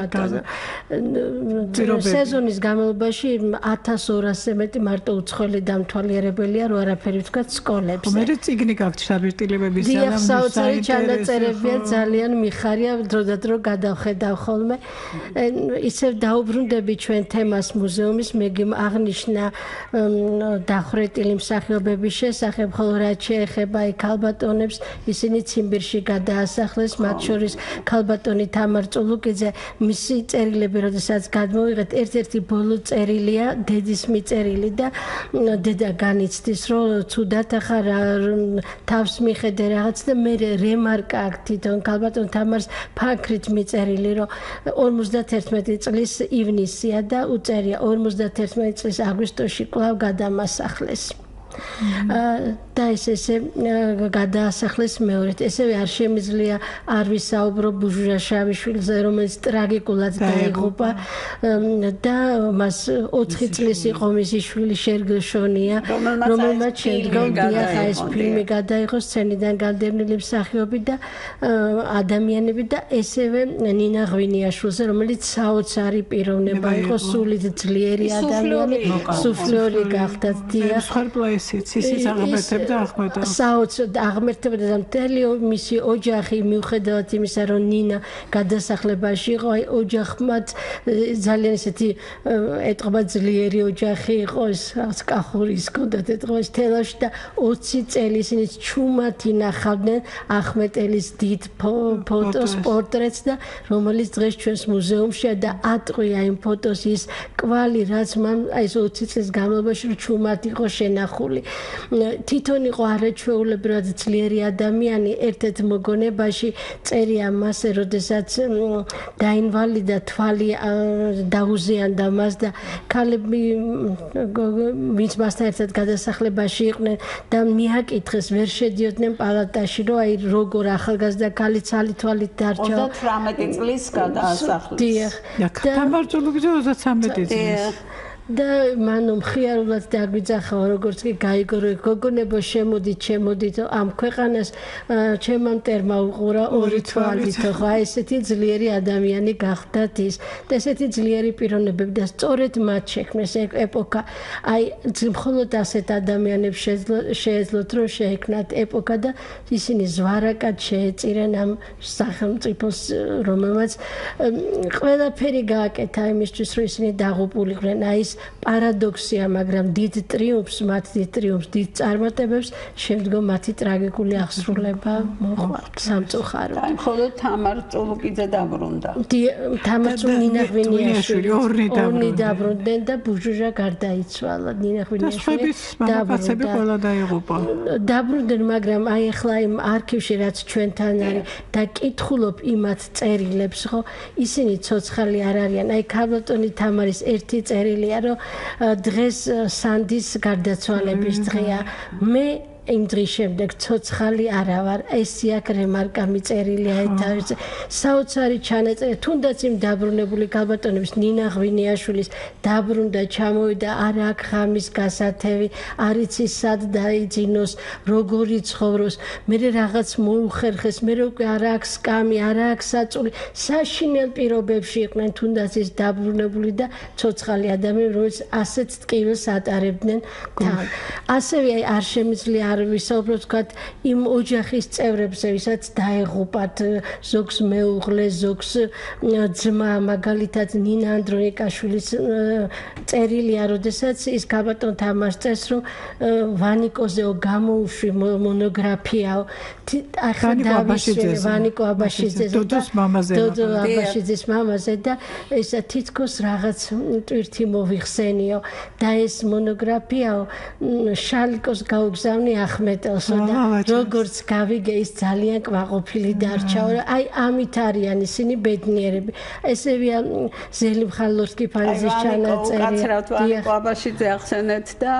სეზონის განმავლობაში ათას ორასზე მეტი მარტო უცხოელი დამთვალიერებელია რო არაფერი ვთქვათ სკოლებზე. მე წიგნი გაქვთ შაბირტილებების ძალიან საინტერესო. საოცარი ჩანაწერებია ძალიან მიხარია დროდადრო გადავხედავ ხოლმე. ისევ დაუბრუნდები ჩვენ თემას მუზეუმის მე აღნიშნა დახვრეტილი მსახიობების შესახებ, ხოლო რაც შეეხება აი ქალბატონებს, ისინი ციმბირში გადაასახლეს, მათ შორის ქალბატონი თამარ წულუკიძე, მისი წერილები, როდესაც გადმოვიღეთ, ერთ-ერთი ბოლო წერილია, დედის მიწერილი და დედა განიცდის, რომ ცუდად ახარ თავს მიხედე რაღაც და მე რემარკა აქ თვითონ ქალბატონ თამარს ფაქრით მიწერილი, რომ ორმოცდაერთმეტი წლის ივნისია და უწერია ორმოცდაერთმეტი წლის აგვისტოში კვლავ გადამასახლეს. და ეს ესე გადაასახლეს მეორედ. ესევე არ შემიძლია არ ვისაუბრო ბუჟუჟა შავიშვილზე, რომელიც ტრაგიკულად დაიღუპა და მას ოთხი წლის იყო მისი შვილი შერგოშონია, რომელმაც შემდგომ დიახ ეს ფილმი გადაიღო, სცენიდან განდევნილი მსახიობი და ადამიანები და ესევე ნინა ღვინიაშვილზე, რომელიც საოცარი პიროვნება იყო, სულით ძლიერი ადამიანი, სუფლერი გახდა დიახ. ისიც აღმერთებდა ახმეტა. საოცრად აღმერთებდა და მთელი მისი ოჯახი მიუხედავად იმისა, რომ ნინა გადასახლებაში იყო, აი ოჯახმაც ძალიან ესეთი ეტყობა ძლიერი ოჯახი იყო, ეს რაღაც კახურის ჰქონდათ ეტყობა ეს თელავში და ოცი წელი ისინი ჩუმად ინახავდნენ ახმეტელის დიდ ფოტოს პორტრეტს და რომელიც დღეს ჩვენს მუზეუმშია და ატყვია იმ ფოტოს ის კვალი, რაც მან აი ეს ოცი წლის განმავლობაში ჩუმად იყო შენახული. თვითონ იყო არაჩვეულებრივად ძლიერი ადამიანი, ერთ-ერთ მოგონებაში წერია მასე, როდესაც დაინვალიდა თვალი დაუზიანდა მას და ქალები ვინც მასთან ერთად გადასახლებაში იყვნენ და მიაკითხეს, ვერ შედიოდნენ პალატაში, რომ აი როგორ ახალგაზრდა ქალი ცალი თვალით დარჩა. ოცდათვრამეტი წლის გადაასახლეს. დიახ. თამარ წულუკიძე ოცდათვრამეტი წლის. და მან მხიარულად დაგვიძახა, როგორც კი გაიგო, გოგონებო შემოდით, შემოდით, ამ ქვეყანას ჩემმა მტერმა უყურა ორი თვალით, ხო, აი ესეთი ძლიერი ადამიანი გახდათ ის და ესეთი ძლიერი პიროვნებები და სწორედ მათ შექმნეს ეპოქა. აი მხოლოდ ასეთ ადამიანებს შეეძლოთ, რომ შეექმნათ ეპოქა და ისინი ზვარაკად შეეწირენ ამ სახელმწიფოს, რომელმაც ყველაფერი გააკეთა იმისთვის, რომ ისინი დაღუპულიყვნენ. აი პარადოქსია, მაგრამ დიდ ტრიუმფს, მათ დიდ ტრიუმფს, დიდ წარმატებებს შემდგომ მათი ტრაგიკული აღსრულება მოყვა სამწუხაროდ. აი მხოლოდ თამარ წულუკიძე დაბრუნდა. თამარ ნინა ღვინიაშვილი ორნი დაბრუნდნენ და ბუჟუჟა გარდაიცვალა. ნინა ღვინიაშვილი დაბრუნდა. ყველა დაიღუპა. დაბრუნდნენ, მაგრამ აი ახლა იმ არქივში რაც ჩვენთან არის და კითხულობ იმათ წერილებს, ხო, ისინი ცოცხალი არ არიან. აი ქალბატონი თამარის ერთი წერილია, რომ დღეს სანდის გარდაცვალების დღეა. მე იმ დღის შემდეგ ცოცხალი არა ვარ. ესე აქ რემარკა მიწერილია ეთავზე. საოცარი ჩანაწერი, თუნდაც იმ დაბრუნებული ქალბატონების ნინა ღვინიაშვილის დაბრუნდა, ჩამოვიდა, არ აქვს ხამის გასათევი, არ იცის სად დაიძინოს, როგორი ცხოვროს, მე რაღაც მოუხერხეს, მე უკვე არ აქვს სკამი, არ აქვს საწული, საშინელ პირობებში იყვნენ თუნდაც ის დაბრუნებული და ცოცხალი ადამიანები, რომელიც ასეთ ტკივილს ატარებდნენ თან. ასევე არ შემიძლია არ ვისაუბროთ ვთქვათ იმ ოჯახის წევრებზე, ვისაც დაეღუპათ, ზოგს მეუღლე, ზოგს ძმა, მაგალითად ნინა ანდრონიკაშვილის წერილია, როდესაც ის ქალბატონ თამარს წერს, რომ ვანიკოზეო გამოუშვი მონოგრაფიაო. ახლა დავისვენ ვანიკო აბაშიძეს და დოდოს მამაზე. დოდო აბაშიძის მამაზე და ესა თითქოს რაღაც ტვირთი მოვიხსენიო და ეს მონოგრაფიაო შალიკოს გაუგზავნი ახმეტელსო და როგორც გავიგე ის ძალიან კვაყოფილი დარჩაო. აი ამით არიან ისინი ბედნიერები. ესევია ზელი მხალორსკიფანიძის ჩანაწერი. უკაცრავთ ვანიკო აბაშიძე ახსენეთ და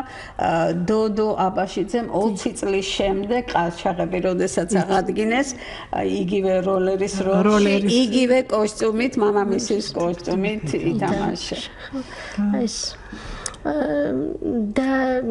დოდო აბაშიძემ ოცი წლის შემდეგ ყარჩაღები, როდესაც აღადგინეს, იგივე როლერის როლში, იგივე კოსტუმით, მამამისის კოსტუმით ითამაშა. ეს და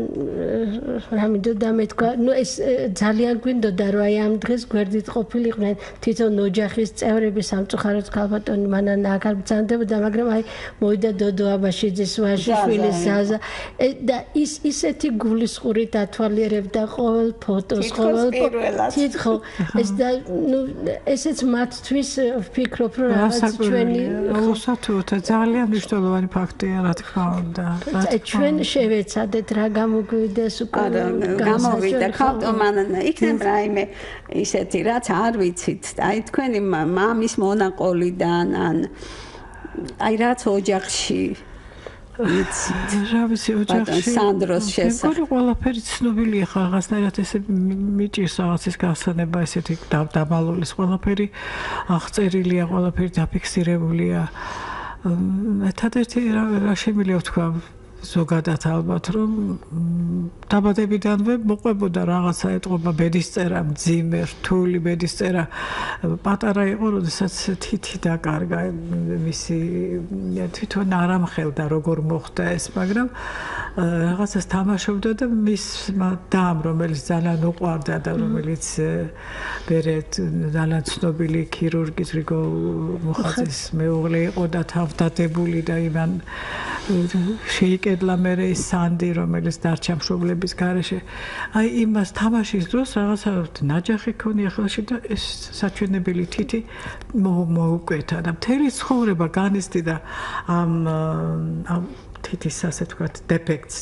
რამე მე თქვა, ნუ ეს ძალიან გვინდოდა რომ აი ამ დღეს გვერდით ყოფილიყვნენ თვითონ ოჯახის წევრები სამწუხაროდ ქალბატონი მანანა აღარ ბრძანდებოდა, მაგრამ აი მოვიდა დოდო აბაშიძის ვაჟი შვილი ზაზა და ის ისეთი გულისყურით ათვალიერებდა ყოველ ფოტოს, ყოველ თითქო ეს და ნუ ესეც მათთვის ვფიქრობ რომ რაღაც ჩვენი უსათუოდ ძალიან მნიშვნელოვანი ფაქტია რა თქმა უნდა. ჩვენ შევეცადეთ რა გამოგვიდეს უკვე გამოვიდა ქალბატონმა იქნებ რაიმე ისეთი რაც არ ვიცით აი თქვენი მამის მონაყოლიდან ან აი რაც ოჯახში ვიცით რა ვიცი ოჯახში სანდროს შესახებ ყველაფერი ცნობილია ხა რაღაცნაირად ესე მიჭირს რაღაცის გასანება ესეთი დამალულის ყველაფერი აღწერილია ყველაფერი დაფიქსირებულია ერთადერთი რა შემიძლია ვთქვა ზოგადად ალბათ რომ დაბადებიდანვე მოყვებოდა რაღაცა ეტყობა ბედისწერა მძიმე რთული ბედისწერა პატარა იყო როდესაც თითი დაკარგა მისი თვითონ არ ამხელდა როგორ მოხდა ეს მაგრამ რაღაცას თამაშობდა და მის დამ რომელიც ძალიან უყვარდა და რომელიც ბერეთ ძალიან ცნობილი ქირურგის რიგო მუხაძის მეუღლე იყო და თავდადებული და იმან შეიკედლა მე ის სანდი რომელიც დარჩა მშობლების გარეშე აი იმას თამაშის დროს რაღაცა ნაჯახი ქონია ხელში და ეს საჩვენებელი თითი მოუკვეთა და მთელი ცხოვრება განიცდი და ამ ამ თითის ასე თქვათ დეფექტს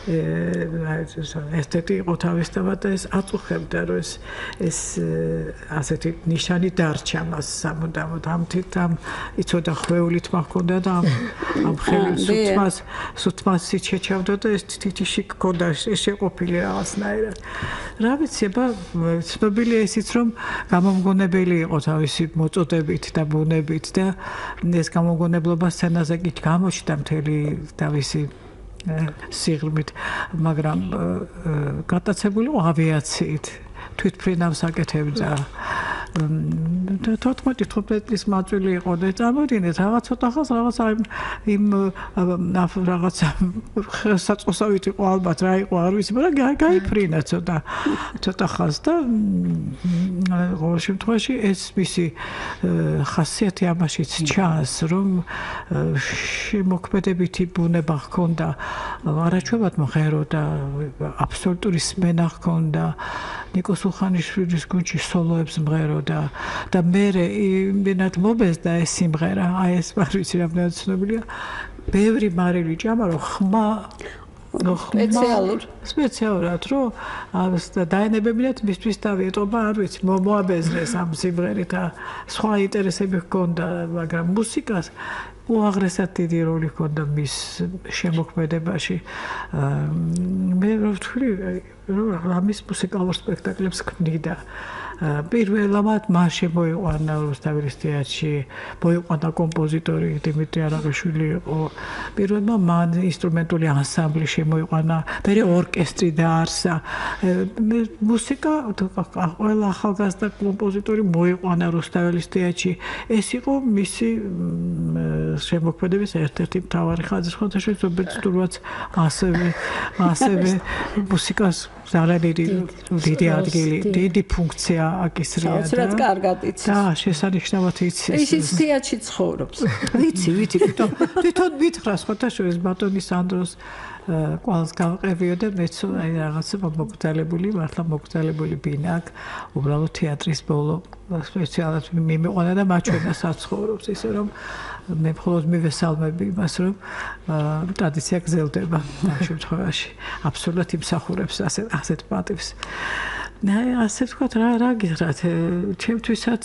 ესეთი იყო თავისთავად და ეს აწუხებდა რომ ეს ეს ასეთი ნიშანი დარჩა მას სამუდამოდ ამ თით ამ იცოდა ხვეულით მაქონდა და ამ ამ ხელით სუთმას სუთმას შეჩავდა და ეს თითიში გქონდა ეს შეყოფილი რაღაცნაირად რა ვიცი აბა ცნობილია ისიც რომ გამომგონებელი იყო თავისი მოწოდებით და ბუნებით და ეს გამომგონებლობა სცენაზე კი გამოჩნდა მთელი თავისი სიღრმით მაგრამ გატაცებული ავიაციით თვითფრინავს აკეთებდა თოთხმეტი წლის მაწვილი იყო და წამოვიდნენ რაღაც ცოტა ხანს რაღაც იმ რაღაც საწყოსავით იყო ალბათ რა იყო არ ვიცი მაგრამ გაიფრინა ცოტა ცოტა ხანს და ყოველ შემთხვევაში ეს მისი ხასიათი ამაშიც ჩანს რომ შემოქმედებითი ბუნება ჰქონდა არაჩვევად მღეროდა აბსოლუტური სმენა ჰქონდა ნიკოს უხანიშვილის გუნდში სოლოებს მღეროდა და მე იმენად მომეზდა ეს სიმღერა აი ეს არ ვიცი რამდენად ცნობილია ბევრი მარილი ჭამა რომ ხმა სპეციალურ სპეციალურად რომ ამას დაენებებინათ მისთვის დავიეტყობა არ ვიცი მოაბეზრეს ამ სიმღერით სხვა ინტერესები ჰქონდა მაგრამ მუსიკას უაღრესად დიდი როლი ჰქონდა მის შემოქმედებაში მე რო ვთვლი რომ ამის მუსიკალურ სპექტაკლებს ქმნიდა პირველად მას შემოიყვანა რუსთაველის თეატრში მოიყვანა კომპოზიტორი დიმიტრი არაღიშვილი იყო პირველმა მან ინსტრუმენტული ანსამბლი შემოიყვანა მერე ორკესტრი დაარსა მუსიკა ყველა ახალგაზრდა კომპოზიტორი მოიყვანა რუსთაველის თეატრში ეს იყო მისი შემოქმედების ერთ-ერთი მთავარი ხაზი ხოთაშეცობით თურმაც ასევე ასევე მუსიკას ძალიან დიდი ადგილი დიდი ფუნქცია აკისრია და საოცრად კარგად იცის და შესანიშნავად იცის ისიც თეატრში ცხოვრობს ვიცი ვიცი თვითონ თვითონ ვითხრა სხვათაშორის ბატონი სანდროს კვალს გავყევიო და მეც აი რაღაცა მოგძალებული მართლა მოგძალებული ბინა აქ უბრალოდ თეატრის ბოლო სპეციალად მიმიყვანა და მაჩვენა საცხოვრობს ისე რომ მე მხოლოდ მივესალმები იმას რომ ტრადიცია გრძელდება ამ შემთხვევაში აბსოლუტურად იმსახურებს ასეთ ასეთ პატივს აი ასე ვთქვათ რა რა გითხრათ ჩემთვისაც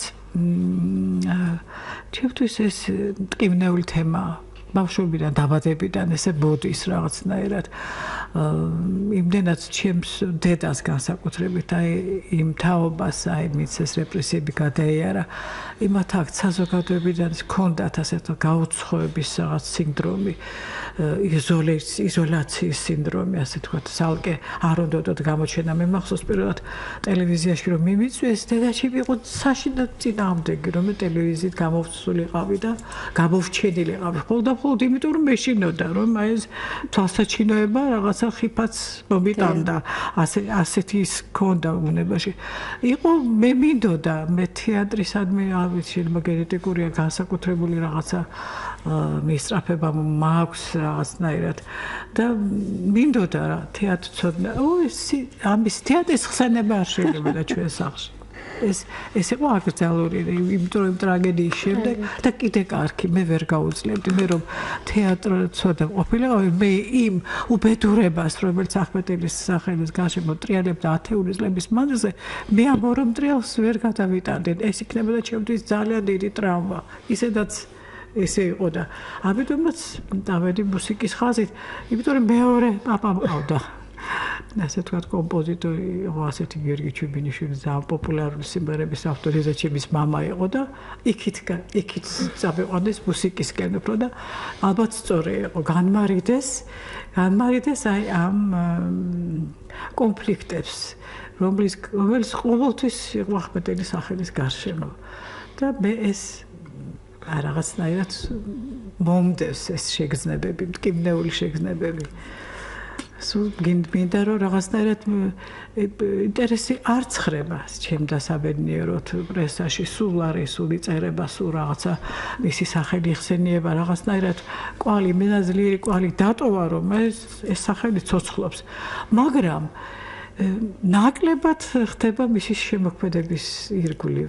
ჩემთვის ეს მტკივნეული თემაა ბავშვობიდან დაბადებიდან ესე ბოდის რაღაცნაირად იმდენად ჩემს დედას განსაკუთრებით აი იმ თაობას აი მის ეს რეპრესიები გადაიარა იმათ აქ საზოგადოებიდან ჰქონდათ ასეთ გაუცხოების რაღაც სინდრომი იზოლაციის სინდრომი ასე თქვათ სალკე არ უნდათ გამოჩენა მე მახსოვს პირველად ტელევიზიაში რომ მიმიწვიეს დედაში ვიყო საშინად წინააღმდეგი რომ ტელევიზიით გამოვცვლილიყავი და გამოვჩენილიყავი ხოლმე მხოლოდ იმიტომ რომ მეშინოდა რომ აი ეს თვალსაჩინოება რაღაცა ხიფაც მომიტანდა ასე ასეთი ის ქონდა უნებაში იყო მე მინდოდა მე თეატრისადმი არ ვიცი მაგერიტიკურია განსაკუთრებული რაღაცა მისწრაფება მაქვს რაღაცნაირად და მინდოდა რა თეატრ ცოდნა ო ეს ამის თეატრის ხსენება არ შეიძლება და ჩვენ სახლში ეს ეს იყო აკრძალული იმიტომ რომ ტრაგედიის შემდეგ და კიდე კარგი მე ვერ გაუძლებდი მე რომ თეატრ ცოდნა ყოფილიყო მე იმ უბედურებას რომელიც ახმეტელის სახელის გარშემო ტრიალებდა ათეული წლების მანძილზე მე ამ ორ მტრიალს ვერ გადავიტანდი ეს იქნებოდა ჩემთვის ძალიან დიდი ტრავმა ისედაც ესე იყო და ამიტომაც დავედი მუსიკის ხაზით იმიტომ რომ მეორე პაპა მყავდა ასე თქვათ კომპოზიტორი იყო ასეთი გიორგი ჩუბინიშვილი ძალიან პოპულარული სიმღერების ავტორი და ჩემის მამა იყო და იქით იქით წავიყვანეს მუსიკისკენ უფრო და ალბათ სწორი იყო განმარიდეს განმარიდეს აი ამ კონფლიქტებს რომლის რომელიც ყოველთვის იყო ახმეტელის სახელის გარშემო და მე ეს რაღაცნაირად მომდევს ეს შეგრძნებები მტკივნეული შეგრძნებები სულ გინდა რომ რაღაცნაირად ინტერესი არ ცხრება ჩემ დასაბედნიეროდ პრესაში სულ არის სულ იწერება სულ რაღაცა მისი სახელი ხსენიება რაღაცნაირად კვალი მენაძლიერი კვალი დატოვა რომ ეს ეს სახელი ცოცხლობს მაგრამ ნაკლებად ხდება მისი შემოქმედების ირგვლივ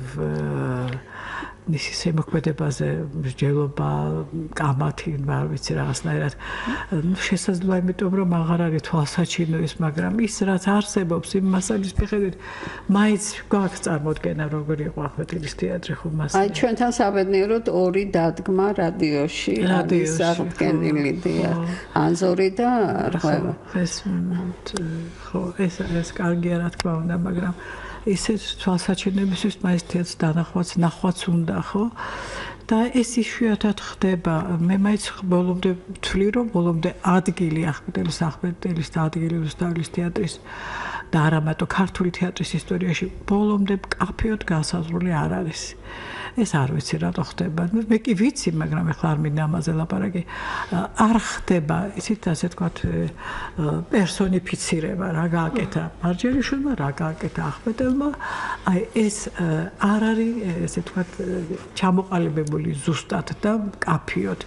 მისი შემოქმედებაზე მსჯელობა, კამათი, არ ვიცი რაღაცნაირად შესაძლოა იმიტომ რომ აღარ არის თვალსაჩინო ის, მაგრამ ის რაც არსებობს იმ მასალის მიხედვით მაინც გვაქვს წარმოდგენა როგორი იყო ახმეტელის თეატრი ხომ მასე. აი ჩვენთან საბედნიეროდ ორი დადგმა რადიოში არის აღდგენილი დია. ანზორი და რღვევა. ეს ხო ეს ეს კარგია რა თქმა უნდა, მაგრამ ისე თვალსაჩინოებისთვის მაინც თეატრს დანახვაც ნახვაც უნდა ხო და ეს იშვიათად ხდება მე მაინც ბოლომდე ვთვლი რომ ბოლომდე ადგილი ახმეტელის ახმეტელის და ადგილი რუსთაველის თეატრის და არა მარტო ქართული თეატრის ისტორიაში ბოლომდე კაფეოდ განსაზღვრული არ არის ეს არ ვიცი რატო ხდება მე კი ვიცი მაგრამ ახლა არ მინდა ამაზე ლაპარაკი არ ხდება ისეთ ასე თქვათ პერსონიფიცირება რა გააკეთა მარჯენიშვილმა რა გააკეთა ახმეტელმა აი ეს არ არის ესე თქვათ ჩამოყალიბებული ზუსტად და კაფეოდ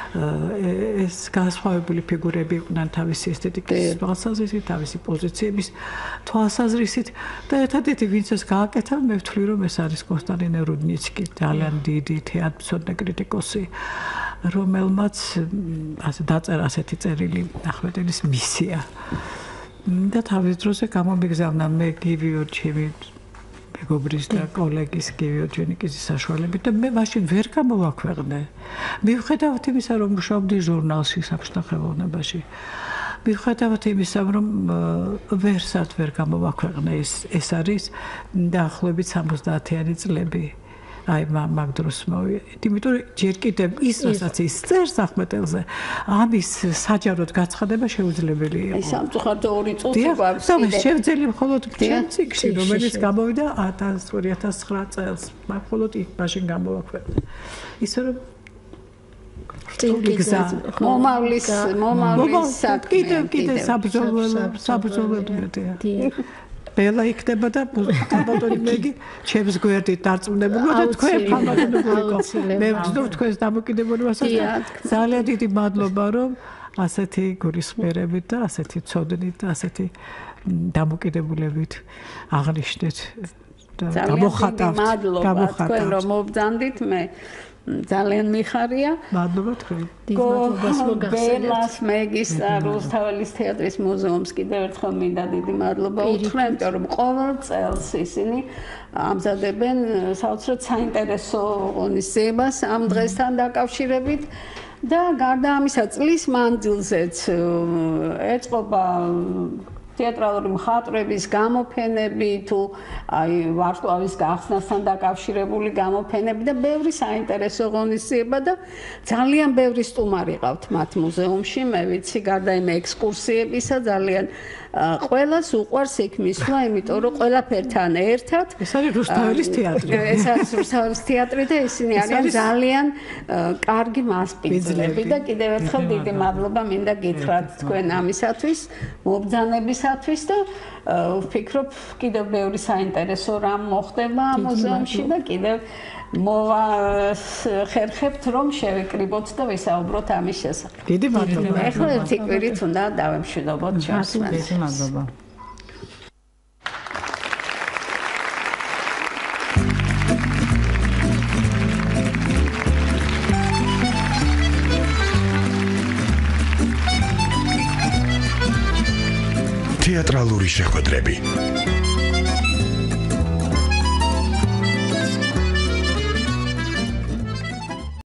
ეს განსხვავებული ფიგურები იყვნენ თავისი ესთეტიკის თვალსაზრისით თავისი პოზიციების თვალსაზრისით და ერთადერთი ვინც ეს გააკეთა მე ვთვლი რომ ეს არის კონსტანტინე რუდნიცკი ძალიან დიდი თეატრმცოდნე კრიტიკოსი რომელმაც ასე დაწერა ასეთი წერილი ახმეტელის მისია და თავის დროზე გამომიგზავნა მე გივიორ ჩემი მეგობრის და კოლეგის გივიორ ჯენიკიძის საშუალებით და მე მაშინ ვერ გამოვაქვეყნე მიუხედავად იმისა რომ მუშაობდი ჟურნალში საბჭოთა ხელოვნებაში მიუხედავად იმისა რომ ვერსად ვერ გამოვაქვეყნე ეს ეს არის დაახლოებით სამოცდაათიანი წლები აი მაგ დროს მოვიდი იმიტომ რომ ჯერ კიდევ ის რასაც ის წერს ახმეტელზე ამის საჯაროდ გაცხადება შეუძლებელი იყო აი სამწუხაროდ ორი წუთი გვაქვს და მე შევძელი მხოლოდ ჩემ ციკლში რომელიც გამოვიდა ორი ათას ცხრა წელს მაგ მხოლოდ იქ მაშინ გამოვაქვეყნე ისე რომ მომავლის მომავლის საქმე კიდევ კიდევ საბრძოლო საბრძოლოებია ბელა იქნება და ალბათ მეგი ჩემს გვერდით დარწმუნებული და თქვენ ფამაგონებულიყო მე ვთქვი თქვენს დამოკიდებულებასაც ძალიან დიდი მადლობა რომ ასეთი გულისხმიერებით და ასეთი ცოდნით და ასეთი დამოკიდებულებით აღნიშნეთ და გამოხატავთ გამოხატავთ თქვენ რომ მობძანდით მე ძალიან მიხარია. მადლობა თქვენ. მადლობას მოგახსენებთ. მეგის რუსთაველის თეატრის მუზეუმს კიდევ ერთხელ მინდა დიდი მადლობა უთხრა, იმიტომ რომ ყოველ წელს ისინი ამზადებენ საოცრად საინტერესო ღონისძიებას ამ დღესთან დაკავშირებით და გარდა ამისა წლის მანძილზეც ეწყობა თეატრალური მხატვრების გამოფენები თუ აი ვარსკვლავის გახსნასთან დაკავშირებული გამოფენები და ბევრი საინტერესო ღონისძიება და ძალიან ბევრი სტუმარი ყავთ მათ მუზეუმში მე ვიცი გარდა იმ ექსკურსიებისა ძალიან ყველას უყვარს იქ მისვლა იმიტომ რომ ყველაფერთან ერთად ეს არის რუსთაველის თეატრი ეს არის რუსთაველის თეატრი და ისინი არიან ძალიან კარგი მასპინძლები და კიდევ ერთხელ დიდი მადლობა მინდა გითხრათ თქვენ ამისათვის მობრძანებისათვის და ვფიქრობ კიდევ ბევრი საინტერესო რამ მოხდება მუზეუმში და კიდევ მოვახერხებთ რომ შევიკრიბოთ და ვისაუბროთ ამის შესახებ. დიდი მადლობა. ახლა ერთი კვირით უნდა დავემშვიდობოთ ჩვენს დიდი მადლობა. თეატრალური შეხვედრები